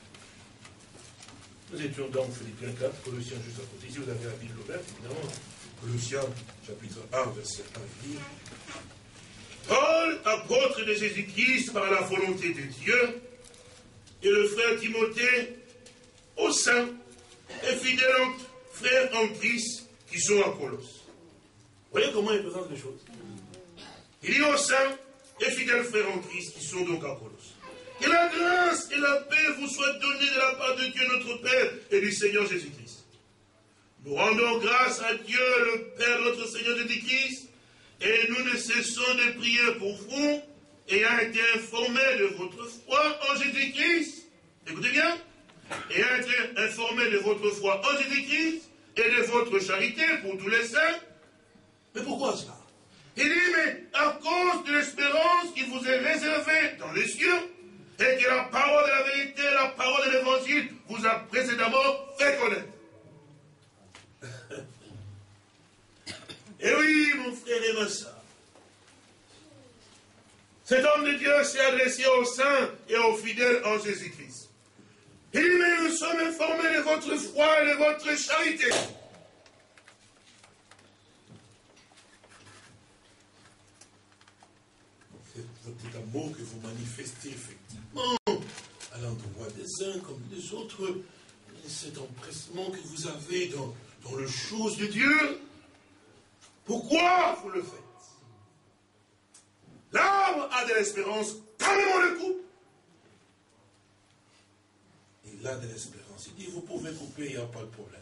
Nous étions dans Philippiens quatre, Colossiens juste à côté. Ici, vous avez la Bible ouverte, évidemment. Colossiens, chapitre un, verset un, il dit: Paul, apôtre de Jésus-Christ par la volonté de Dieu, et le frère Timothée, aux saints et fidèles frères en Christ qui sont à Colosse. Vous voyez comment il présente les choses? Il dit aux saints et fidèles frères en Christ qui sont donc à Colosse. Que la grâce et la paix vous soient données de la part de Dieu notre Père et du Seigneur Jésus-Christ. Nous rendons grâce à Dieu le Père notre Seigneur Jésus-Christ, et nous ne cessons de prier pour vous, ayant été informés de votre foi en Jésus-Christ. Écoutez bien. Ayant été informés de votre foi en Jésus-Christ et de votre charité pour tous les saints. Mais pourquoi cela? Il dit, mais à cause de l'espérance qui vous est réservée dans les cieux, et que la parole de la vérité, la parole de l'évangile vous a précédemment fait connaître. Et oui, mon frère et ma soeur, cet homme de Dieu s'est adressé aux saints et aux fidèles en Jésus-Christ. Il dit, mais nous sommes informés de votre foi et de votre charité. C'est cet amour que vous manifestez effectivement à l'endroit des uns comme des autres, cet empressement que vous avez dans, dans les choses de Dieu. Pourquoi vous le faites? L'âme a de l'espérance, quand même on le coupe. Il a de l'espérance. Il dit, vous pouvez couper, il n'y a pas de problème.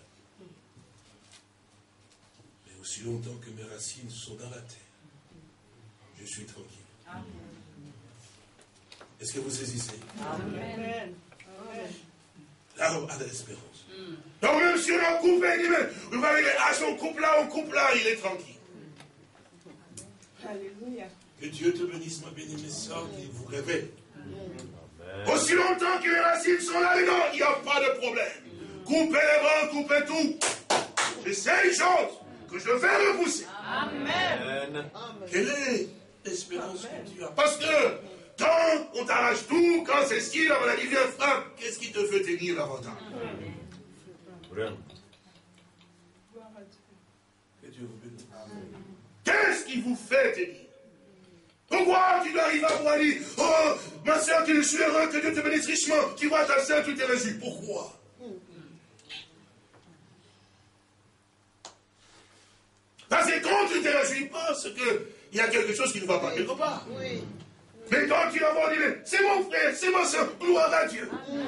Mais aussi longtemps que mes racines sont dans la terre, je suis tranquille. Amen. Est-ce que vous saisissez? Amen. L'âme a de l'espérance. Mm. Donc même si on a coupé, il dit, mais vous voyez, à son couple là, on coupe là, il est tranquille. Alléluia. Que Dieu te bénisse, ma bien-aimée sœur, qui vous révèle. Amen. Aussi longtemps que les racines sont là-dedans, il n'y a pas de problème. Mm. Coupez les bras, coupez tout. Je sais une chose, que je vais repousser. Amen. Amen. Quelle est l'espérance que tu as? Parce que quand on t'arrache tout, quand c'est ce qui, la maladie vient frappe, qu'est-ce qui te fait tenir davantage? Vraiment. Que Dieu vous bénisse. Qu'est-ce qui vous fait tenir? Pourquoi tu dois arriver à pouvoir dire, oh, ma soeur, tu suis heureux, que Dieu te bénisse richement, tu vois ta soeur, tu t'es réjoui. Pourquoi? Parce que quand tu ne te réjouis pas, c'est qu'il y a quelque chose qui ne va pas quelque part. Oui. Mais quand tu vas voir, on dit, c'est mon frère, c'est ma soeur, gloire à Dieu.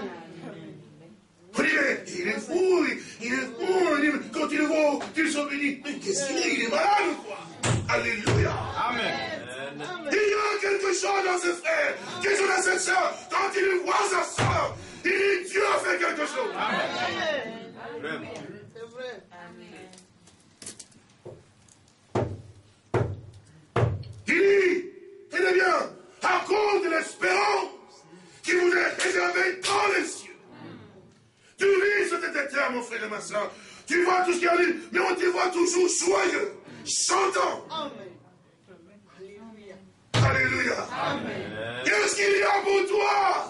On dit, mais il est fou, il est fou, il est, quand tu le vois, tu le sens béni. Mais qu'est-ce qu'il est? Il est malade ou quoi? Alléluia. Amen. Il y a quelque chose dans ce frère, quelque chose dans cette soeur. Quand il voit sa soeur, il dit, Dieu a fait quelque chose. Amen. Vraiment. C'est vrai. Amen. Il dit, tenez bien, à cause de l'espérance qui vous est réservée dans les cieux. Tu vis sur cette terre, mon frère et ma soeur. Tu vois tout ce qu'il y a dit, mais on te voit toujours joyeux, chantant. Amen. Alléluia. Amen. Qu'est-ce qu'il y a pour toi?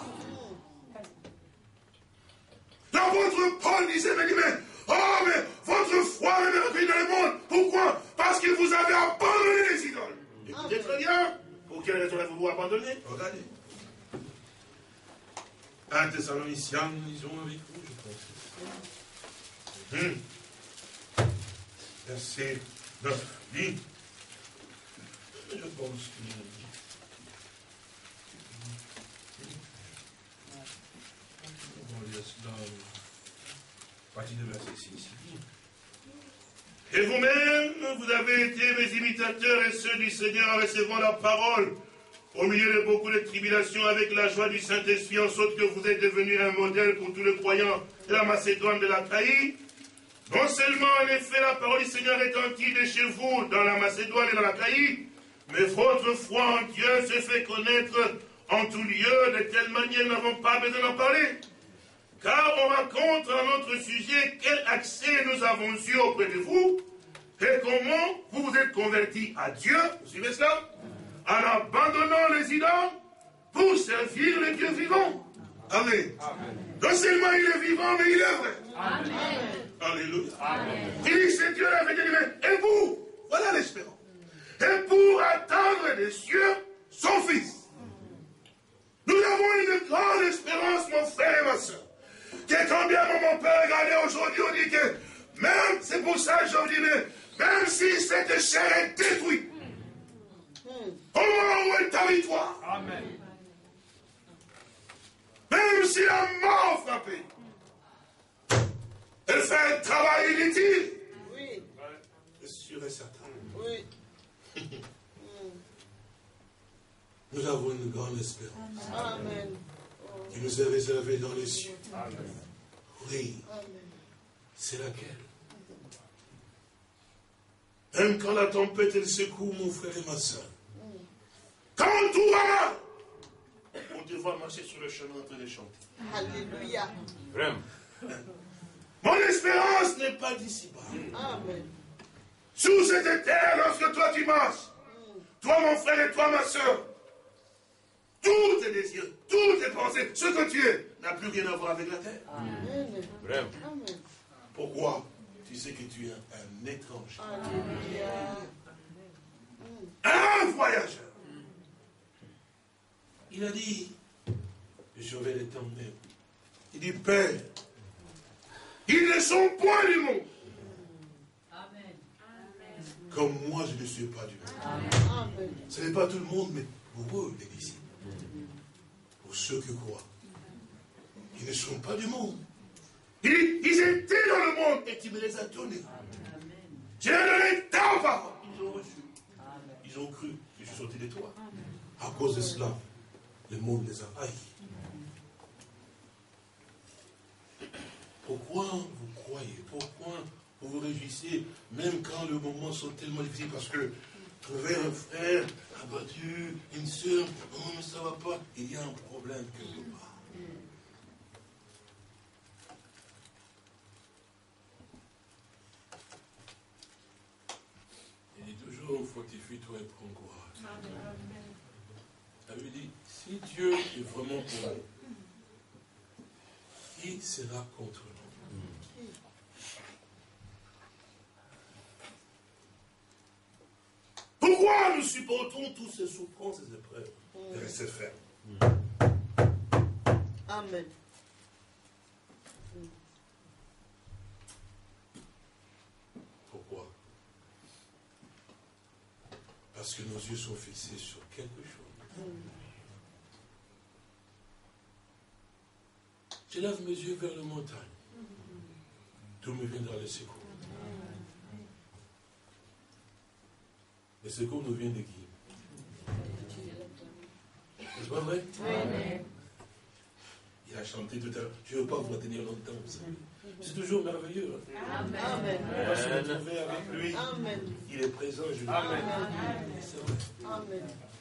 L'apôtre Paul disait, mais, mais, oh, mais votre foi est reprise dans le monde. Pourquoi? Parce que vous avez abandonné les idoles. Écoutez très bien. Pour quelle raison avez-vous abandonné? Regardez. Un Thessaloniciens, lisons avec vous, je pense. Hum. Verset neuf. Dit. Je pense qu'il a dit. On va lire cela à partir de verset six. Et vous-même, vous avez été mes imitateurs et ceux du Seigneur en recevant la parole, au milieu de beaucoup de tribulations, avec la joie du Saint-Esprit, en sorte que vous êtes devenus un modèle pour tous les croyants de la Macédoine de l'Achaïe. Non seulement, en effet, la parole du Seigneur est entendue chez vous, dans la Macédoine et dans l'Achaïe, mais votre foi en Dieu se fait connaître en tout lieu, de telle manière nous n'avons pas besoin d'en parler. Car on raconte à notre sujet quel accès nous avons eu auprès de vous, et comment vous vous êtes convertis à Dieu, vous suivez cela, en abandonnant les idoles pour servir le Dieu vivant. Amen. Amen. Non seulement il est vivant, mais il est vrai. Amen. Alléluia. Amen. Il dit, c'est Dieu la vérité. Et vous, voilà l'espérance. Et pour attendre des cieux son Fils. Nous avons une grande espérance, mon frère et ma soeur. Que quand bien mon père regardait aujourd'hui, on dit que même, c'est pour ça que je dis, mais même si cette chair est détruite, au moment où elle ta victoire, amen. Même si la mort frappée, elle fait un travail inutile. Oui. C'est sûr et certain. Oui. Nous avons une grande espérance. Amen. Qui nous est réservée dans les cieux. Amen. Oui. C'est laquelle? Même quand la tempête elle secoue, mon frère et ma soeur. Quand tout va mal, on devra marcher sur le chemin en train de chanter. Alléluia. Vraiment. Mon espérance n'est pas d'ici-bas. Amen. Sous cette terre, lorsque toi tu marches, toi mon frère et toi ma soeur, tous tes désirs, toutes tes pensées, ce que tu es, n'a plus rien à voir avec la terre. Amen. Vraiment. Amen. Pourquoi? Tu sais que tu es un, un étranger. Alléluia. Un voyageur. Il a dit, je vais les t'emmener. Il dit, Père, ils ne sont point du monde. Amen. Comme moi, je ne suis pas du monde. Amen. Ce n'est pas tout le monde, mais pour eux, les disciples. Pour ceux qui croient. Ils ne sont pas du monde. Il dit, ils étaient dans le monde et tu me les as donnés. J'ai donné ta parole. Ils ont reçu. Ils ont cru que je suis sorti de toi. À cause de cela, le monde les a haïs. Pourquoi vous croyez? Pourquoi vous vous réjouissez, même quand les moments sont tellement difficiles? Parce que trouver un frère abattu, une soeur, oh, mais ça ne va pas. Il y a un problème quelque part. Il dit toujours, fortifie-toi et prends courage. Elle lui dit, si Dieu est vraiment pour nous, qui sera contre nous? Pourquoi nous supportons tous ces souffrances, ces épreuves? De rester fermes. Amen. Pourquoi? Parce que nos yeux sont fixés sur quelque chose. Je lève mes yeux vers la montagne. Tout me viendra le secours. Le secours nous vient de qui? N'est-ce pas vrai? Oui. Il a chanté tout à l'heure. Je ne veux pas vous retenir longtemps, vous savez. C'est toujours merveilleux. Amen. Amen. On va se retrouver avec lui. Amen. Il est présent, je vous Amen. C'est vrai. Amen.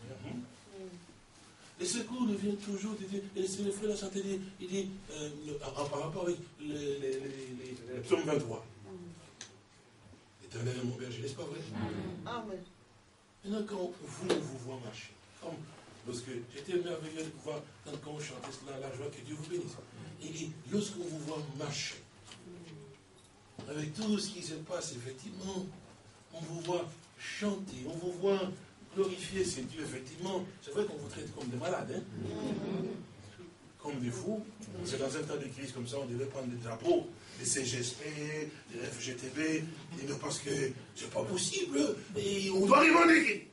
Le secours nous vient toujours, et c'est le frère l'a chanté, il dit, euh, par rapport avec le, le, le, le, le psaume vingt-trois. L'Éternel est mon berger, n'est-ce pas vrai? Amen. Maintenant, quand vous, vous voyez marcher, comme lorsque j'étais merveilleux de pouvoir, quand on chantait cela, la joie, que Dieu vous bénisse. Il dit, lorsqu'on vous voit marcher, avec tout ce qui se passe, effectivement, on vous voit chanter, on vous voit glorifier ces dieux, effectivement. C'est vrai qu'on vous traite comme des malades, hein? Comme des fous. C'est dans un temps de crise comme ça, on devait prendre des drapeaux, des C G S P, des F G T B, et non, parce que c'est pas possible, et on doit revendiquer.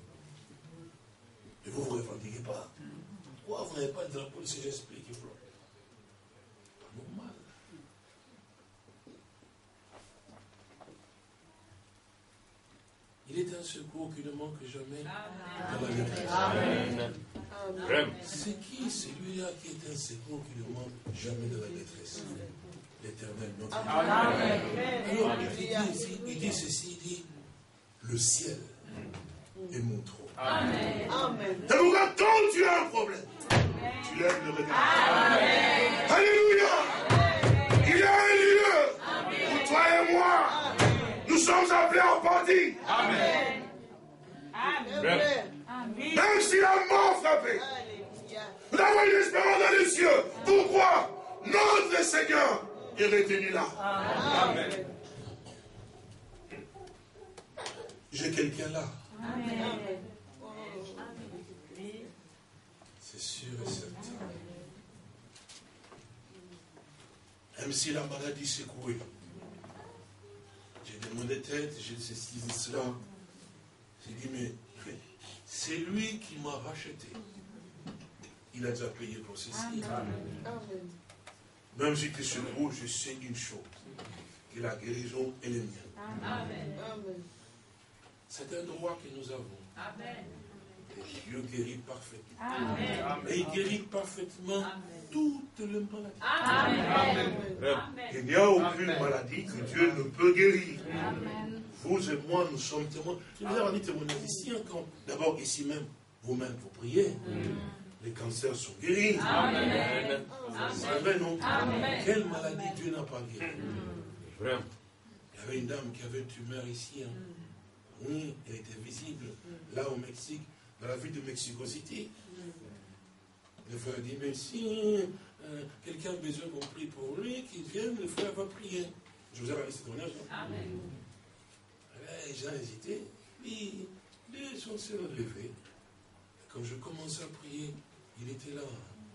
Et vous, vous ne revendiquez pas. Pourquoi vous n'avez pas de drapeau de C G S P qui flotte? Pas normal. Il est un secours qui ne manque jamais Amen. dans la détresse. Amen. Vraiment. C'est qui celui-là qui est un secours qui ne manque jamais dans la détresse? L'Éternel, notre Dieu. Alors, il dit, ici, il dit ceci, il dit, le ciel est mon trône. Amen. C'est pourquoi quand tu as un problème, tu lèves le regard. Alléluia. Il y a un lieu où toi et moi, nous sommes appelés en partie. Amen. Même si la mort frappait, nous avons une espérance dans les cieux. Pourquoi notre Seigneur est retenu là? Amen. J'ai quelqu'un là. Amen. C'est sûr et certain. Même si la maladie secouée, j'ai des maux de tête, j'ai ceci et cela. J'ai dit, mais c'est lui qui m'a racheté. Il a déjà payé pour ceci. Amen. Même si tu secoues, je sais une chose, que la guérison est la mienne. Amen. C'est un droit que nous avons. Amen. Et Dieu guérit parfaitement. Amen. Et il guérit parfaitement toutes les maladies. Amen. Il n'y a aucune maladie que Dieu ne peut guérir. Amen. Vous et moi, nous sommes témoins. Je vous ai dit témoignage ici quand, d'abord ici même, vous-même, vous priez. Les cancers sont guéris. Amen. C'est vrai, non? Amen. Quelle maladie Dieu n'a pas guéri? Vraiment. Il y avait une dame qui avait une tumeur ici. Hein. Oui, elle était visible. Là au Mexique, dans la ville de Mexico City. Le frère dit, mais si euh, quelqu'un a besoin qu'on prie pour lui, qu'il vienne, le frère va prier. Je vous ai rappelé ce témoignage. Amen. Les gens hésitaient. Puis, les gens se relevaient. Quand je commençais à prier, il était là.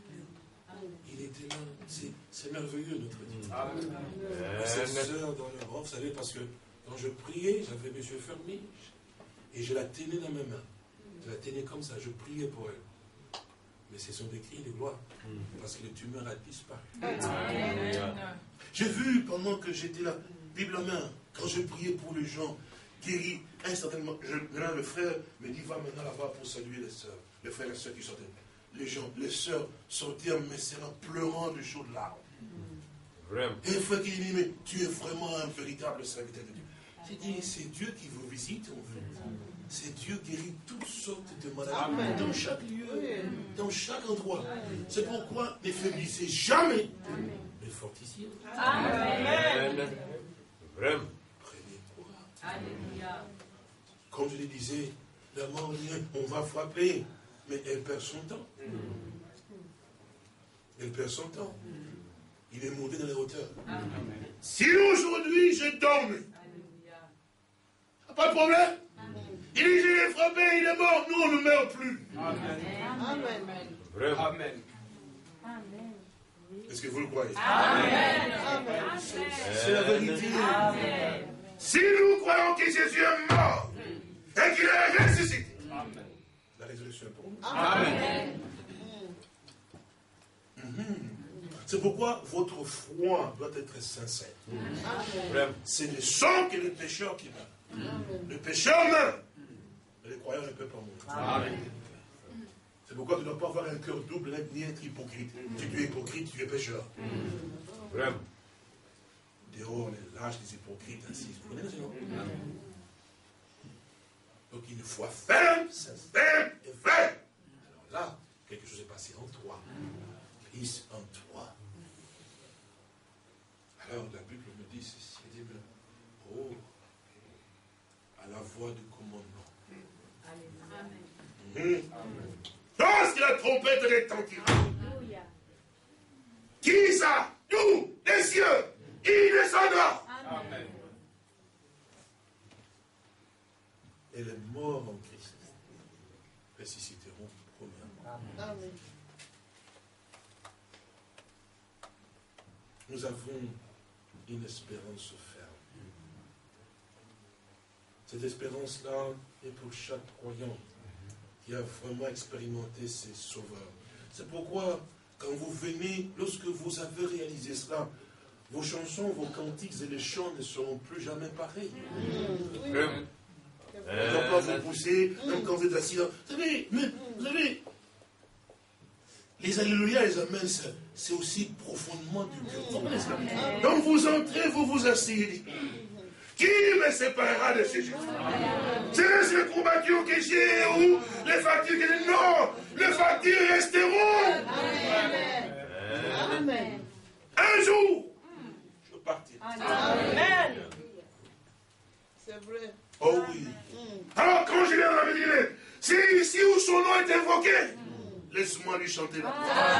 Il était là. C'est merveilleux, notre Dieu. Amen. Cette sœur dans le rang, vous savez, parce que quand je priais, j'avais mes yeux fermés. Et je la tenais dans mes mains. Je la tenais comme ça, je priais pour elle. Mais ce sont des cris de gloire. Parce que le tumeur a disparu. Amen. J'ai vu pendant que j'étais là, Bible en main, quand je priais pour les gens guéris, instantanément, je, maintenant le frère me dit, va maintenant là-bas pour saluer les sœurs. Les frères et les sœurs qui sortaient. Les gens, les sœurs sortirent mes serrants, pleurant de chaudes larmes. Vraiment. Et le frère qui dit, mais tu es vraiment un véritable serviteur de Dieu. J'ai dit, c'est Dieu qui vous visite, en fait. C'est Dieu qui guérit toutes sortes de maladies. Amen. Dans chaque lieu, dans chaque endroit. C'est pourquoi ne faiblissez jamais, mais fortifiez. Amen. Vraiment. Prenez courage. Alléluia. Comme je le disais, la mort dit, on va frapper, mais elle perd son temps. Elle perd son temps. Il est monté dans les hauteurs. Amen. Si aujourd'hui je donne, Alléluia. pas de problème. Il dit, je l'ai frappé, il est mort. Nous, on ne meurt plus. Amen. Vraiment. Amen. Est-ce que vous le croyez? Amen. C'est la vérité. Amen. Si nous croyons que Jésus est mort et qu'il est ressuscité, Amen. la résurrection est pour nous. Amen. Mhm. C'est pourquoi votre foi doit être sincère. Vraiment. C'est le sang que le pécheur qui meurt. Le pécheur meurt. Mais les croyants ne peuvent pas mourir. Amen. C'est pourquoi tu ne dois pas avoir un cœur double ni être hypocrite. Si tu es hypocrite, tu es pécheur. Vraiment. Dehors, les lâches, les hypocrites, ainsi. Vous connaissez, non? Donc, une foi ferme, sincère et vraie. Alors là, quelque chose est passé en toi. Christ en toi. Alors, la Bible me dit ceci. Elle dit, oh, à la voix du commandement. Amen. Mmh. Lorsque la trompette retentira. Alléluia. Qui ça? Nous, les cieux. Il descendra. Amen. Et les morts en Christ ressusciteront premièrement. Amen. Nous avons une espérance ferme. Cette espérance-là est pour chaque croyant qui a vraiment expérimenté ses sauveurs. C'est pourquoi, quand vous venez, lorsque vous avez réalisé cela, vos chansons, vos cantiques et les chants ne seront plus jamais pareils. Oui, Vraiment. c'est On ne doit pas vous pousser, même quand vous êtes assis là. Vous savez, mais, vous savez, les alléluia, les amens, c'est aussi profondément du cœur. Vous comprenez ça? Donc vous entrez, vous vous asseyez. Qui me séparera de ces gens? C'est les courbatures que j'ai ou les factures que j'ai? Non, les factures resteront. Amen. Un jour, je partirai. Amen. C'est vrai. Oh oui. Alors quand je viens dans la Méditerranée, c'est ici où son nom est invoqué. Laisse-moi lui chanter la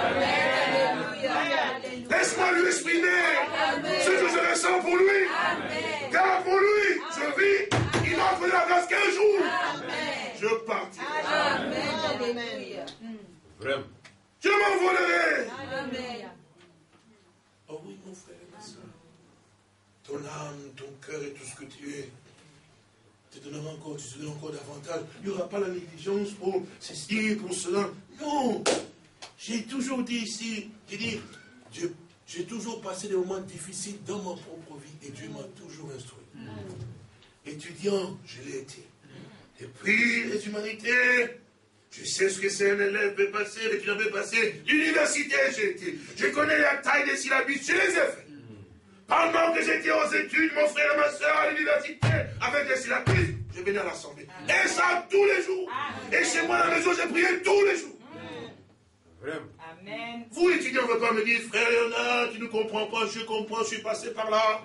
gloire. Laisse-moi lui exprimer ce que je ressens pour lui. Car pour lui, je vis, il m'a fait la grâce qu'un jour, je partirai. Amen. Vraiment. Je m'envolerai. Amen. Oh oui, mon frère et ma soeur. Ton âme, ton cœur et tout ce que tu es, te donnera encore, tu te donneras encore davantage. Il n'y aura pas la négligence pour ceci, pour cela. Non. J'ai toujours dit ici, j'ai dit, je, j'ai toujours passé des moments difficiles dans ma propre vie et Dieu m'a toujours instruit. Mm. Étudiant, je l'ai été. Et puis, les humanités, je sais ce que c'est un élève peut passer, l'étudiant peut passer. L'université, j'ai été. Je connais la taille des syllabus, je les ai fait. Pendant que j'étais aux études, mon frère et ma soeur à l'université, avec les syllabus, je venais à l'assemblée. Et ça tous les jours. Et chez moi à la maison, j'ai prié tous les jours. Vraiment. Amen. Vous, étudiants, ne pouvez pas me dire, frère Léonard, tu ne comprends pas, je comprends, je suis passé par là.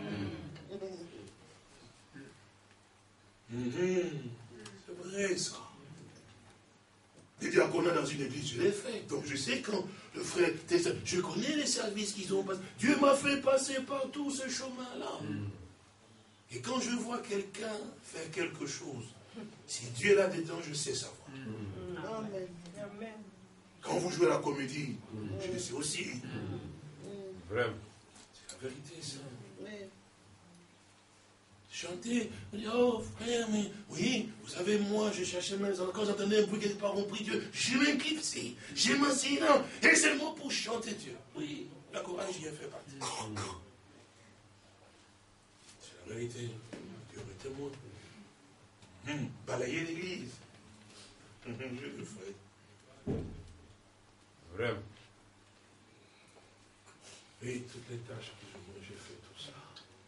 Mm-hmm. C'est vrai, ça. Les diaconats dans une église, je l'ai fait. Donc je sais quand le frère, je connais les services qu'ils ont passé. Dieu m'a fait passer par tout ce chemin-là. Mm. Et quand je vois quelqu'un faire quelque chose, si Dieu est là-dedans, je sais savoir. Mm. Amen. Amen. Quand vous jouez à la comédie, mm. je le sais aussi. Mm. Vraiment. C'est la vérité, ça. Oui. Chanter, on dit, oh frère, mais oui, vous savez, moi, je cherchais mes enfants, quand j'entendais un bruit quelque part, on prie Dieu, je m'éclipsais, je m'asseyais là, et seulement pour chanter Dieu. Oui, la courage y a fait partie. C'est la vérité. Dieu est témoin. Hum, balayer l'église. Je le ferai. Vraiment. Et toutes les tâches que je j'ai fait tout ça.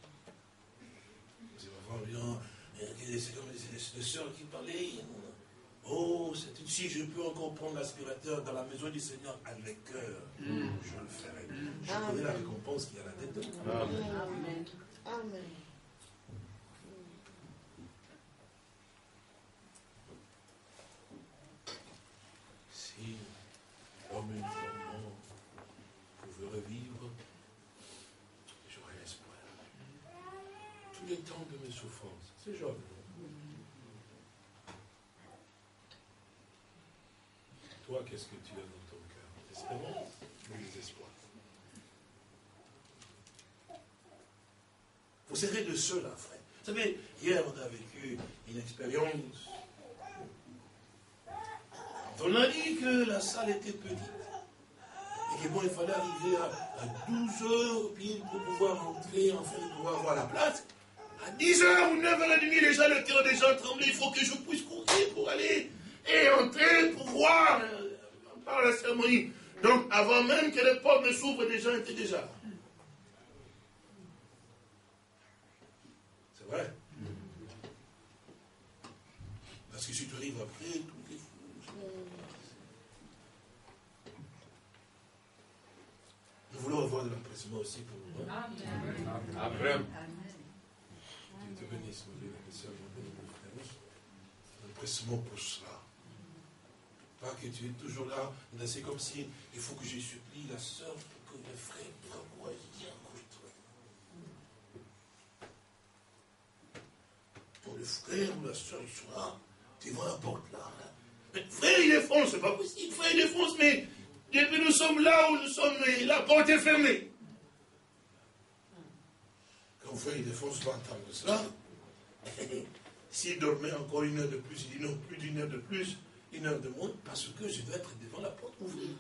C'est comme les sœurs qui parlaient. Oh, c'est si je peux encore prendre l'aspirateur dans la maison du Seigneur avec cœur, mm. je le ferai. Je Amen. Connais la récompense qu'il y a là-dedans. Amen. Amen. Amen. Si l'homme et une femme pouvaient revivre, j'aurais l'espoir. Tous les temps de mes souffrances, c'est Job. Toi, qu'est-ce que tu as dans ton cœur? L'espérance ou le désespoir? Vous serez de ceux-là, frère. Vous savez, hier, on a vécu une expérience. On a dit que la salle était petite. Et que bon, il fallait arriver à, à douze heures pile pour pouvoir entrer, enfin, pour pouvoir avoir la place. À dix heures ou neuf heures trente, déjà, le cœur des gens tremblait. Il faut que je puisse courir pour aller et entrer pour voir euh, par la cérémonie. Donc, avant même que les portes ne s'ouvrent, les gens étaient déjà là. C'est vrai. Parce que si tu arrives après, tout est fou. Nous voulons avoir de l'empressement aussi pour nous. Hein? Amen. Amen. Dieu te bénisse, mon Dieu, mes soeurs, mon Dieu, mon frère. L'empressement pour cela. Pas que tu es toujours là, c'est comme si il faut que je supplie la sœur pour que le frère t'envoie bien contre. Pour le frère ou la sœur, ils sont là, devant la porte là. Mais frère, il défonce, c'est pas possible, frère, il défonce, mais depuis nous sommes là où nous sommes, la porte est fermée. Quand frère, il défonce, pas entendre cela. S'il dormait encore une heure de plus, il dit non, plus d'une heure de plus, une heure de moins, parce que je dois être devant la porte ouverte.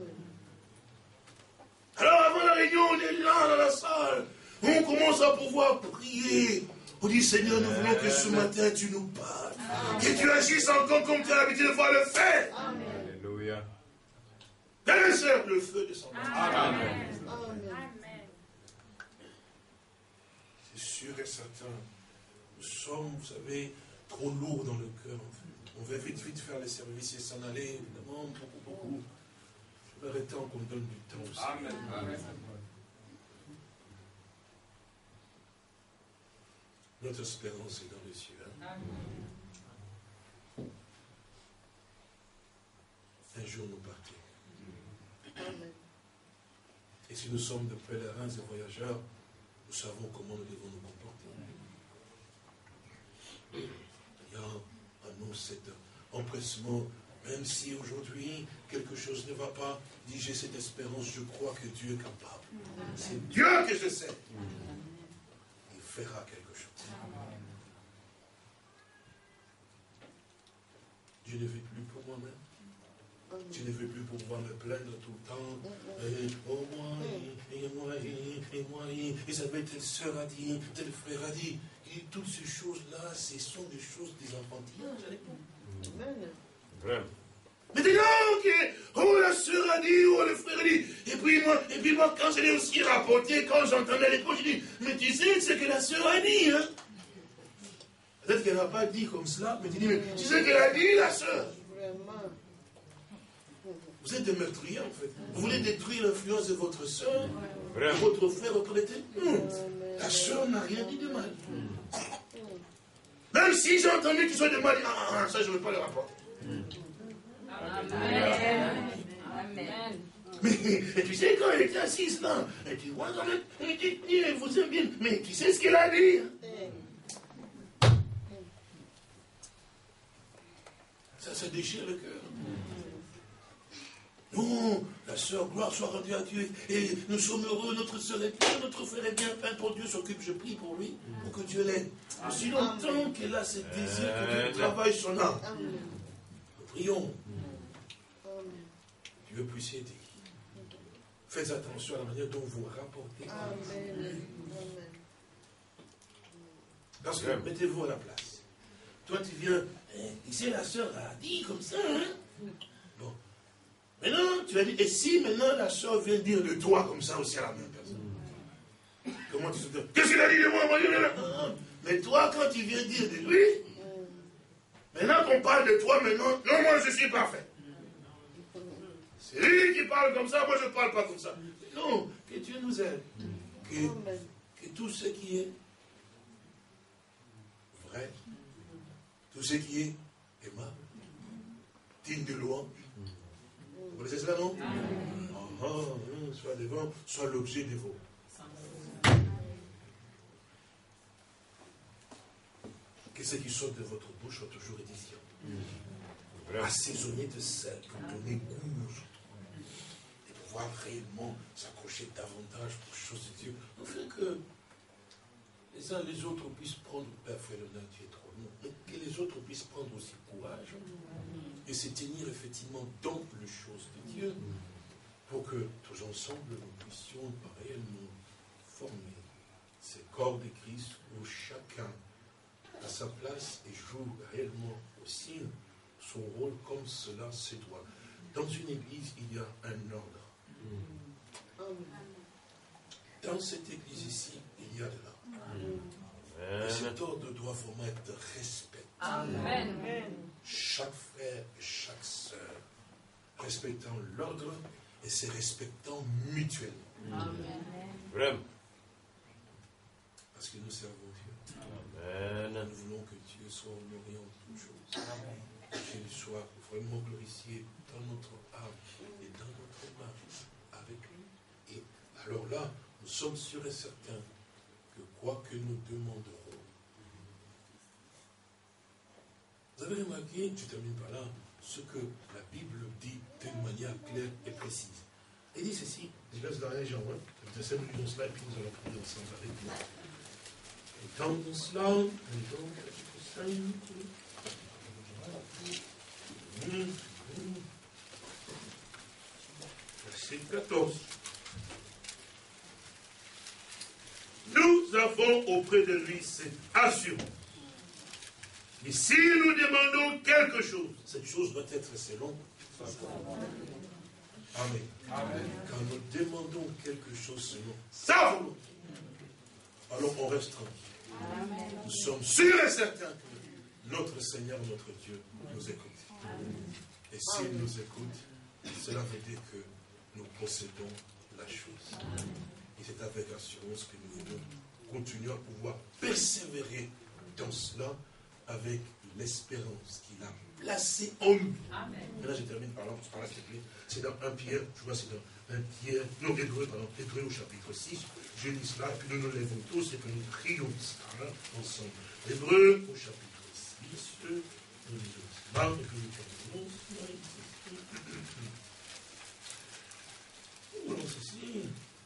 Alors avant la réunion, on est là dans la salle. On commence à pouvoir prier. On dit, Seigneur, nous voulons que ce matin tu nous parles. Que tu agisses encore comme tu as l'habitude de voir le faire. Alléluia. Frères et sœurs, le feu de son âme. Amen. C'est sûr et certain. Nous sommes, vous savez, trop lourds dans le cœur. On veut vite, vite faire les services et s'en aller, évidemment, beaucoup, beaucoup. Je vais temps qu'on donne du temps aussi. Amen. Amen. Notre espérance est dans les cieux. Hein? Un jour nous partons. Amen. Et si nous sommes de pèlerins et voyageurs, nous savons comment nous devons nous comporter. Il y a en nous cet empressement, même si aujourd'hui quelque chose ne va pas, dis j'ai cette espérance, je crois que Dieu est capable. C'est Dieu que je sais. Il fera quelque chose. Je ne vis plus pour moi-même. Je ne veux plus pouvoir me plaindre tout le temps. Et, oh moi, et, et moi, et, et moi, et, et ça va être telle sœur a dit, tel frère a dit. Et toutes ces choses-là, ce sont des choses des enfantillages. Vraiment. Maintenant que, oh la sœur a dit, oh le frère a dit. Et puis moi, et puis moi quand je l'ai aussi rapporté, quand j'entendais les cours, je dis, mais tu sais ce que la sœur a dit, hein? Peut-être qu'elle n'a pas dit comme cela, mais tu dis, mais tu sais ce qu'elle a dit, la sœur? Vous êtes des meurtriers, en fait. Vous voulez détruire l'influence de votre soeur, de votre frère autorité? Non. La soeur n'a rien dit de mal. Même si j'ai entendu qu'il soit de mal, ah, ça, je ne veux pas le rapporter. Amen. Amen. Mais et tu sais, quand elle était assise là, elle dit, ouais, quand même, elle dit, elle vous aime bien. Mais tu sais ce qu'elle a dit? Ça, ça déchire le cœur. Non, la sœur, gloire soit rendue à Dieu. Et nous sommes heureux, notre sœur est bien, notre frère est bien, peu pour Dieu s'occupe, je prie pour lui, pour que Dieu l'aide. Si longtemps qu'elle a ce désir que Dieu travaille son âme, nous prions. Dieu puisse aider. Faites attention à la manière dont vous rapportez. Amen. Parce que mettez-vous à la place. Toi, tu viens, ici la sœur a dit comme ça, hein? Bon. Maintenant, tu vas dire, et si maintenant la soeur vient dire de toi comme ça aussi à la même personne? Comment tu te dis? Qu'est-ce qu'il a dit de moi? moi Mais toi, quand tu viens dire de lui, maintenant qu'on parle de toi, maintenant, non, moi je suis parfait. C'est lui qui parle comme ça, moi je ne parle pas comme ça. Non, que Dieu nous aide. Que, que tout ce qui est vrai, tout ce qui est aimable, digne de louange, vous connaissez cela, non? Ah, ah, soit devant, soit l'objet de vos. Que ce qui sort de votre bouche soit toujours édifiant. Assaisonné de sel, pour donner goût, de pouvoir réellement s'accrocher davantage aux choses de Dieu. Afin que les uns et les autres puissent prendre, Père, frère, l'honneur, Dieu est trop long, mais que les autres puissent prendre aussi courage et se tenir effectivement dans les choses de Dieu, pour que tous ensemble nous puissions réellement former ce corps de Christ où chacun à sa place et joue réellement aussi son rôle comme cela se doit. Dans une église, il y a un ordre. Dans cette église ici, il y a de l'ordre. Et cet ordre doit vraiment être respecté. Amen. Chaque frère et chaque sœur, respectant l'ordre et se respectant mutuellement. Amen. Vraiment. Parce que nous servons Dieu. Amen. Nous voulons que Dieu soit honoré en toutes choses. Qu'il soit vraiment glorifié dans notre âme et dans notre marche avec lui. Et alors là, nous sommes sûrs et certains que quoi que nous demanderons, vous avez remarqué, je termine par là, ce que la Bible dit d'une manière claire et précise. Elle dit ceci, je laisse dans les gens, hein, je vais nous lisons cela et puis nous allons prier ensemble avec nous. Et dans cela, et donc, chapitre cinq, verset quatorze. Nous avons auprès de lui cette assurance. Et si nous demandons quelque chose, cette chose doit être selon. Amen. Amen. Quand nous demandons quelque chose selon sa volonté, alors on reste tranquille. Amen. Nous sommes sûrs et certains que notre Seigneur, notre Dieu, nous écoute. Amen. Et s'il nous écoute, cela veut dire que nous possédons la chose. Amen. Et c'est avec assurance que nous voulons continuer à pouvoir persévérer dans cela avec l'espérance qu'il a placée en nous. Amen. Et là, je termine par là, par là, s'il te plaît. C'est dans un Pierre, je vois, c'est dans un Pierre, non, Hébreu, pardon, Hébreu au chapitre six. Je lis cela, et puis nous nous lèvons tous et que nous prions cela ensemble. Hébreu au chapitre six, nous lisons cela, et puis nous terminons. Nous voulons ceci.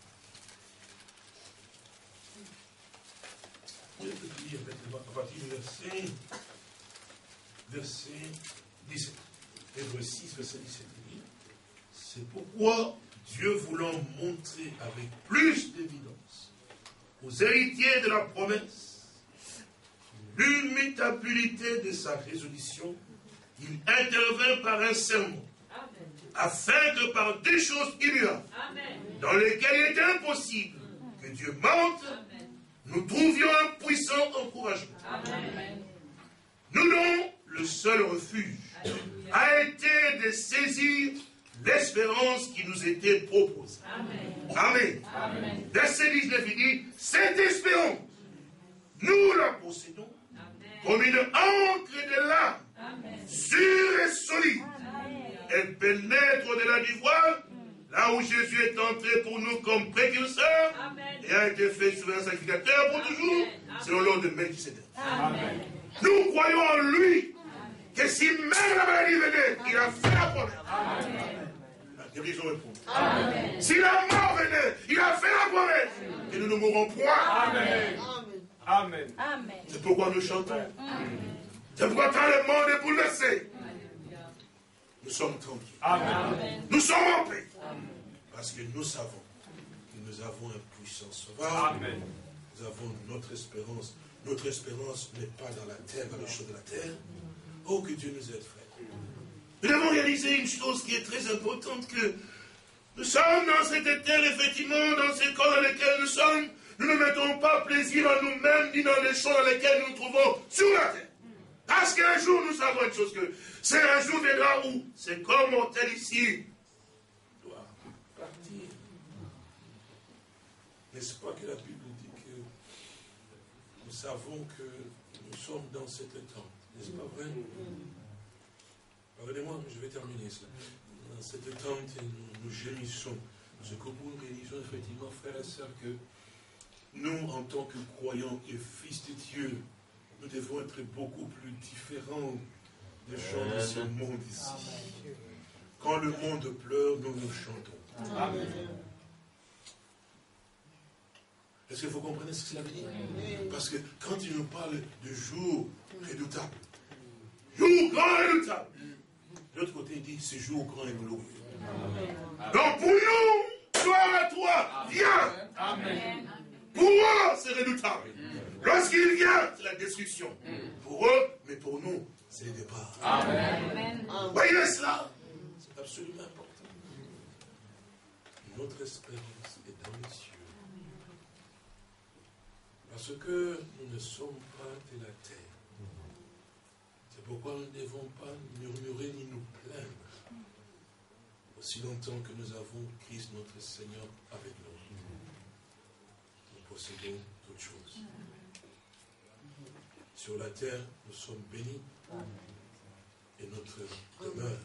Je peux lire à partir du verset, verset dix-sept. Hébreu six, verset dix-sept. C'est pourquoi Dieu voulant montrer avec plus d'évidence aux héritiers de la promesse l'immutabilité de sa résolution, il intervint par un serment, afin que par des choses immuables, dans lesquelles il était impossible que Dieu mente, nous trouvions un puissant encouragement. Amen. Nous dont le seul refuge a été de saisir l'espérance qui nous était proposée. Amen. Amen. Amen. Verset dix-neuf, il dit, cette espérance, nous la possédons. Amen. Comme une encre de l'âme, sûre et solide. Amen. Elle pénètre au-delà du voile, là où Jésus est entré pour nous comme précurseur, Amen. Et a été fait souverain sacrificateur pour toujours, selon l'ordre de Melchisédek. Nous croyons en lui, que si même la maladie venait, il a fait la promesse. La guérison est pour nous. Amen. Si la mort venait, il a fait la promesse. Et nous ne mourrons point. Amen. Amen. Amen. C'est pourquoi nous chantons. Amen. C'est pourquoi quand le monde est bouleversé, nous sommes tranquilles. Amen. Nous sommes en paix. Amen. Parce que nous savons que nous avons un puissant sauveur. Amen. Nous avons notre espérance. Notre espérance n'est pas dans la terre, dans les choses de la terre. Oh, que Dieu nous aide, frère. Nous devons réaliser une chose qui est très importante, que nous sommes dans cette terre, effectivement, dans ces corps dans lesquels nous sommes. Nous ne mettons pas plaisir en nous-mêmes, ni dans les choses dans lesquelles nous nous trouvons sur la terre. Parce qu'un jour, nous savons une chose, que c'est un jour viendra où ces corps mortels ici doivent partir. N'est-ce pas que la Bible dit que nous savons que nous sommes dans cette tente? N'est-ce pas vrai? Pardonnez-moi, je vais terminer cela. Dans cette tente, nous, nous gémissons. Ce que nous réalisons, effectivement, frères et sœurs, que nous, en tant que croyants et fils de Dieu, nous devons être beaucoup plus différents des gens de ce monde ici. Quand le monde pleure, nous nous chantons. Amen. Est-ce que vous comprenez ce que cela veut dire? Parce que quand il nous parle de jour redoutable, jour grand et redoutable, de l'autre côté, il dit ce jour grand et glorieux. Donc pour nous, gloire à toi, viens. Amen. Pour eux, c'est redoutable. Lorsqu'il vient, c'est la destruction. Pour eux, mais pour nous, c'est le départ. Amen. Amen. Voyez cela? C'est absolument important. Notre espérance est dans les cieux. Parce que nous ne sommes pas de la terre. C'est pourquoi nous ne devons pas murmurer ni nous plaindre. Aussi longtemps que nous avons Christ notre Seigneur avec nous, nous possédons toutes choses. Sur la terre, nous sommes bénis et notre demeure.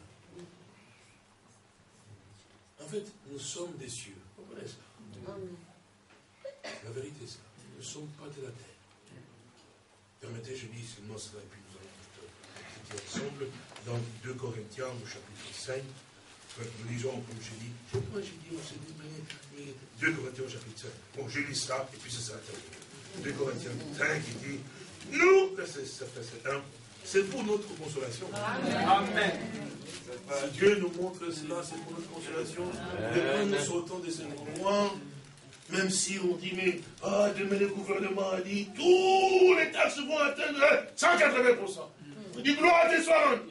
En fait, nous sommes des cieux. Vous comprenez ça? La vérité, c'est ça. Nous ne sommes pas de la terre. Permettez, je dis seulement cela et puis nous allons étudier ensemble dans deux Corinthiens au chapitre cinq. Nous lisons, comme je dis, moi j'ai dit, on s'est dit, mais, mais deux Corinthiens au chapitre cinq. Bon, je lis ça et puis c'est ça. deux Corinthiens cinq qui dit, nous, verset un, c'est pour notre consolation. Amen. Si Dieu nous montre cela, c'est pour notre consolation. Et quand nous sortons de ce moment, même si on dit, mais ah, demain le gouvernement a dit, tous les taxes vont atteindre cent quatre-vingts pour cent. On dit gloire te soit rendue.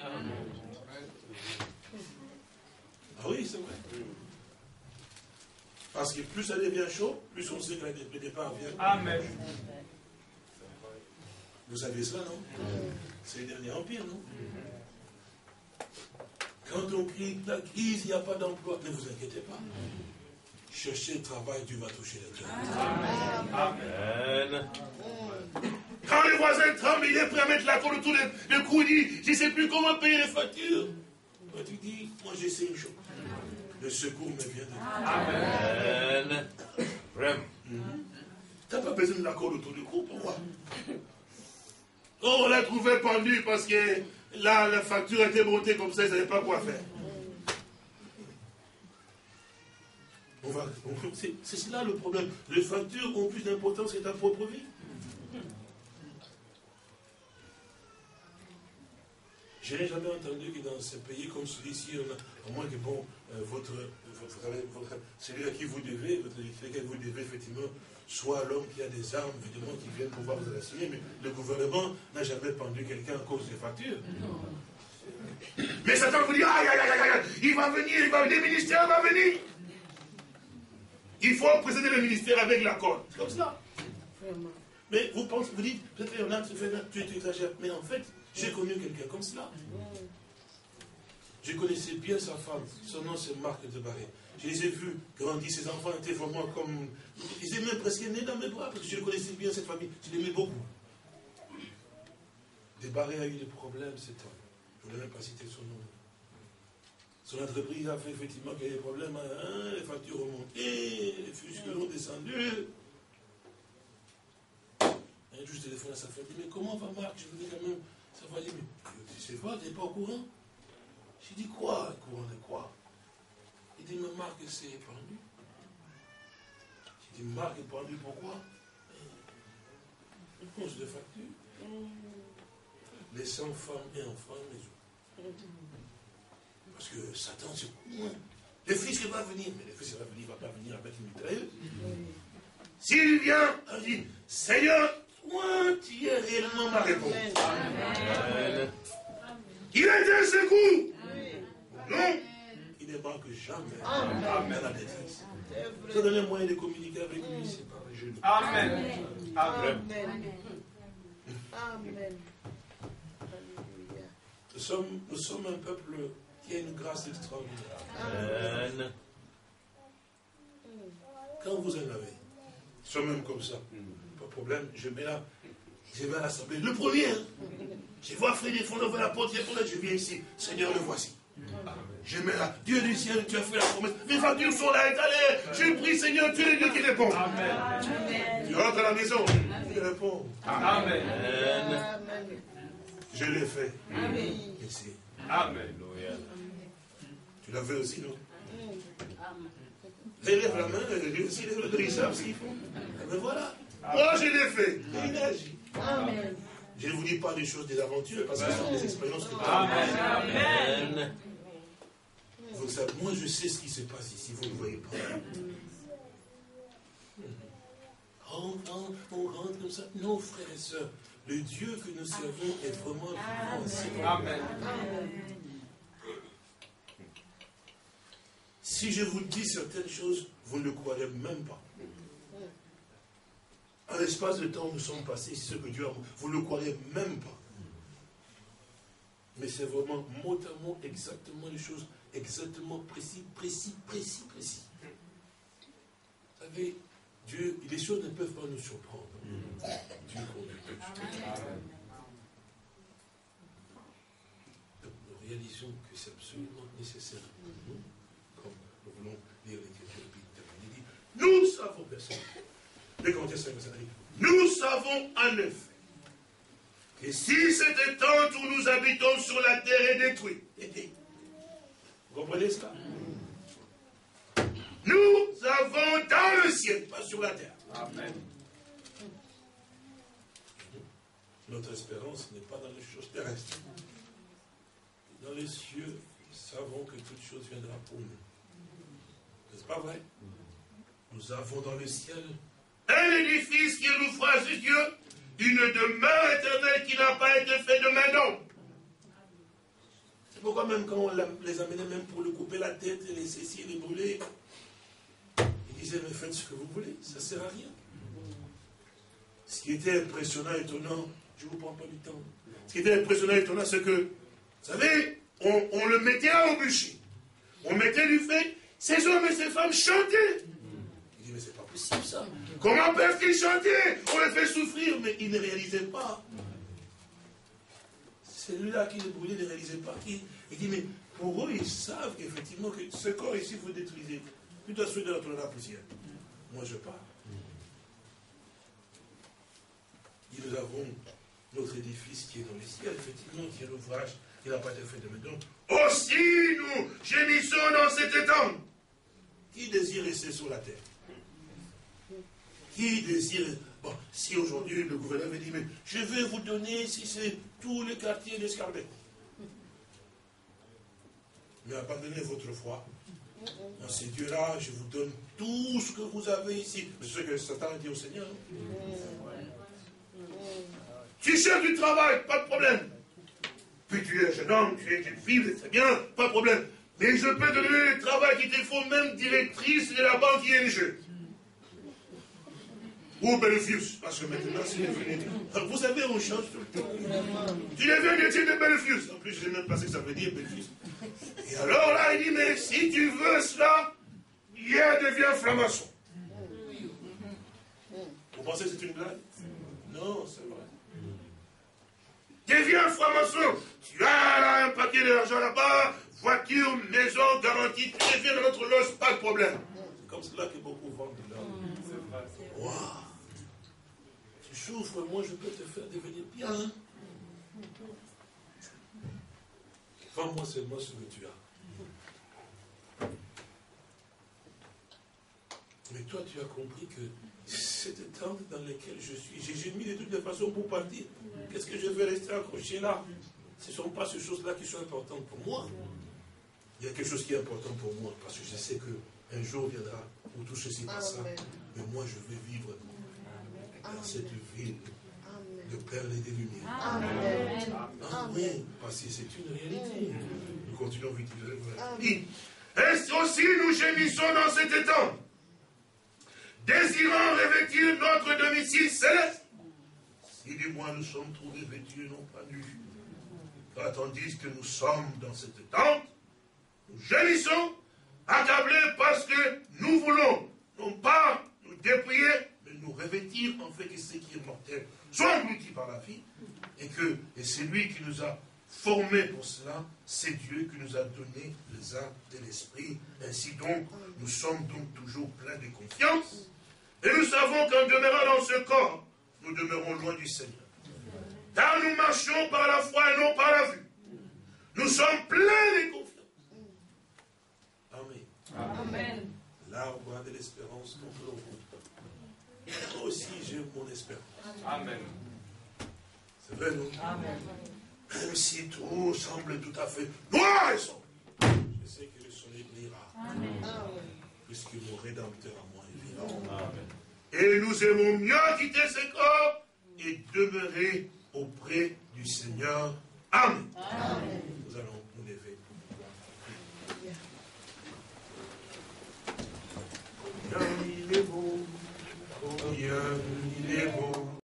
Ah oui, c'est vrai. Parce que plus ça devient chaud, plus on sait que le départ vient. Amen. Vous savez cela, non? C'est le dernier empire, non? Quand on crie la crise, il n'y a pas d'emploi, ne vous inquiétez pas. Cherchez le travail, Dieu va toucher le cœur. Amen. Quand le voisin tremble, il est prêt à mettre la corde autour du cou, il dit, je ne sais plus comment payer les factures. Toi, tu dis, moi j'essaie une chose. Le secours me vient de Dieu. Amen. Vraiment. Tu n'as pas besoin de la corde autour du cou, pourquoi? Oh, on l'a trouvé pendu parce que là, la facture était montée comme ça, ils ne savaient pas quoi faire. On va, on, c'est, c'est cela le problème. Les factures ont plus d'importance que ta propre vie. Je n'ai jamais entendu que dans ce pays comme celui-ci, à moins que bon, euh, votre, votre, votre, celui à qui vous devez, votre à qui vous devez effectivement, soit l'homme qui a des armes, évidemment, qui viennent pouvoir vous assigner, mais le gouvernement n'a jamais pendu quelqu'un à cause des factures. Non. Mais Satan vous dit, aïe, aïe, aïe, aïe, il va venir, il va venir, le ministère va venir. Il faut présenter le ministère avec l'accord. C'est comme ça. Mais vous pensez, vous dites, peut-être Léonard, tu exagères, mais en fait, j'ai connu quelqu'un comme cela. Je connaissais bien sa femme. Son nom, c'est Marc de Barré. Je les ai vus grandir. Ses enfants étaient vraiment comme... Ils étaient même presque nés dans mes bras, parce que je connaissais bien cette famille. Je l'aimais beaucoup. De Barré a eu des problèmes, cet homme. Je ne voulais même pas citer son nom. Son entreprise a fait effectivement qu'il y a des problèmes. Hein, les factures ont monté, les fusques ont descendu. Un jour, je téléphone à sa femme. Mais comment va Marc? Je me dis quand même... Ça va dire, mais tu sais pas, tu n'es pas au courant? J'ai dit quoi, au courant de quoi? Il dit, mais Marc s'est pendu. J'ai dit, Marc est pendu, pourquoi? À cause de facture. Laissant femme et enfants à la maison. Parce que Satan, c'est moins. Le fils qui va venir, mais le fils qui va venir, il ne va pas venir avec une mitrailleuse. S'il vient, il dit, Seigneur, toi, tu es réellement ma réponse. Amen. Il a été un secours. Non, il ne manque jamais. Amen. La détresse. Ça donne un moyen de communiquer avec lui, c'est par les genoux. Amen. Amen. Amen. Nous sommes, nous sommes un peuple qui a une grâce extraordinaire. Amen. Quand vous en avez, nous sommes même comme ça. Pas de problème, je vais là, je vais à l'assemblée. Le premier, hein, je vois Frédéric défendre vers la porte, je viens ici. Seigneur, le voici. Je mets là, Dieu du ciel, tu as fait la promesse. Mes factures sont là, étalées. Je prie, Seigneur, tu es le Dieu qui répond. Amen. Tu rentres à la maison, tu réponds. Amen. Amen. Je l'ai fait. Amen. Ici. Amen. Tu l'as fait aussi, non? Lève la main, lui aussi, lève le dos, ils savent s'il faut. Mais voilà. Moi, je l'ai fait. Et il agit. Amen. Je ne vous dis pas des choses, des aventures, parce que ce sont des expériences que Amen. Amen. Vous savez, moi, je sais ce qui se passe ici, vous ne voyez pas. On, on, on rentre comme ça. Non, frères et sœurs, le Dieu que nous servons est vraiment vivant. Amen. Si je vous dis certaines choses, vous ne le croirez même pas. En l'espace de temps où nous sommes passés, c'est ce que Dieu a... Vous ne le croirez même pas. Mais c'est vraiment mot à mot, exactement les choses, exactement précis, précis, précis, précis. Vous savez, Dieu, les choses ne peuvent pas nous surprendre. Dieu conduit toutes choses. Donc nous réalisons que c'est absolument nécessaire pour nous, comme nous voulons lire l'Écriture depuis terminer, dit, nous savons, personne. Les Corinthiens cinq, verset dix, nous savons en effet que si cette tente où nous habitons sur la terre est détruite, vous comprenez cela? Nous avons dans le ciel, pas sur la terre. Amen. Notre espérance n'est pas dans les choses terrestres. Dans les cieux, nous savons que toute chose viendra pour nous. N'est-ce pas vrai? Nous avons dans le ciel un édifice qui est l'ouvrage de Dieu, une demeure éternelle qui n'a pas été faite de main d'homme. pourquoi même quand on les amenait même pour lui couper la tête, et les ceci, les brûler, ils disaient, mais faites ce que vous voulez, ça ne sert à rien. Ce qui était impressionnant, étonnant, je ne vous prends pas du temps. Ce qui était impressionnant, étonnant, c'est que, vous savez, on, on le mettait au bûcher. On mettait du feu, ces hommes et ces femmes chantaient. Il dit, mais c'est pas possible ça. Comment peuvent-ils chanter? On les fait souffrir, mais ils ne réalisaient pas. Celui-là qui les brûlait ne réalisait pas. Il, il dit, mais pour eux, ils savent qu'effectivement, que ce corps ici, vous détruisez. Plutôt celui de la tour de la poussière. Moi, je pars. Et nous avons notre édifice qui est dans les ciels, effectivement, qui est l'ouvrage, qui n'a pas été fait de maison. Aussi, nous gémissons dans cette tente. Qui désire rester sur la terre? Qui désire... Bon, si aujourd'hui le gouverneur me dit, mais je vais vous donner, si c'est tous les quartiers d'Escarbet. Mais abandonnez votre foi. Dans ces dieux-là, je vous donne tout ce que vous avez ici. C'est ce que Satan a dit au Seigneur. Tu cherches du travail, pas de problème. Puis tu es un jeune homme, tu es une fille, c'est bien, pas de problème. Mais je peux te donner le travail qu'il te faut, même directrice de la banque I N G. Ou Belfius, parce que maintenant c'est devenu... Vous savez, on change tout le temps. Tu deviens métier de Belfius. En plus, je ne sais même pas ce que ça veut dire, Belfius. Et alors là, il dit, mais si tu veux cela, hier devient franc-maçon. Vous pensez que c'est une blague? Non, c'est vrai. Deviens franc-maçon. Tu as là un paquet d'argent là-bas, voiture, maison, garantie, tu deviens dans notre loge, pas de problème. C'est comme cela que beaucoup vendent de l'or. Waouh! Tu souffres, moi je peux te faire devenir bien. Vends-moi seulement ce que tu as. Mais toi, tu as compris que cette tente dans laquelle je suis, j'ai mis de toutes les façons pour partir. Qu'est-ce que je vais rester accroché là? Ce ne sont pas ces choses-là qui sont importantes pour moi. Il y a quelque chose qui est important pour moi, parce que je sais qu'un jour viendra où tout ceci passera. Mais moi, je vais vivre dans cette ville de perles et des lumières. Amen. Ah oui, parce que c'est une réalité. Nous continuons vite. Et ainsi aussi, nous gémissons dans cette tente, désirant revêtir notre domicile céleste. Si du moins nous sommes trouvés vêtus, non pas nus. Car tandis que nous sommes dans cette tente, nous gémissons, accablés parce que nous voulons, non pas nous dépouiller, mais nous revêtir en fait que ce qui est mortel soit englouti par la vie, et que et c'est lui qui nous a formés pour cela, c'est Dieu qui nous a donné les âmes de l'esprit. Ainsi donc, nous sommes donc toujours pleins de confiance, et nous savons qu'en demeurant dans ce corps, nous demeurons loin du Seigneur. Car nous marchons par la foi et non par la vue. Nous sommes pleins de confiance. Amen. Amen. L'arbre de l'espérance contre le monde. Moi aussi, j'ai mon espérance. Amen. C'est vrai, non? Amen. Même si tout semble tout à fait noir et sombre, je sais que le soleil brillera. Amen. Puisque mon Rédempteur à moi est vivant. Amen. Et nous aimons mieux quitter ce corps et demeurer auprès du Seigneur. Amen.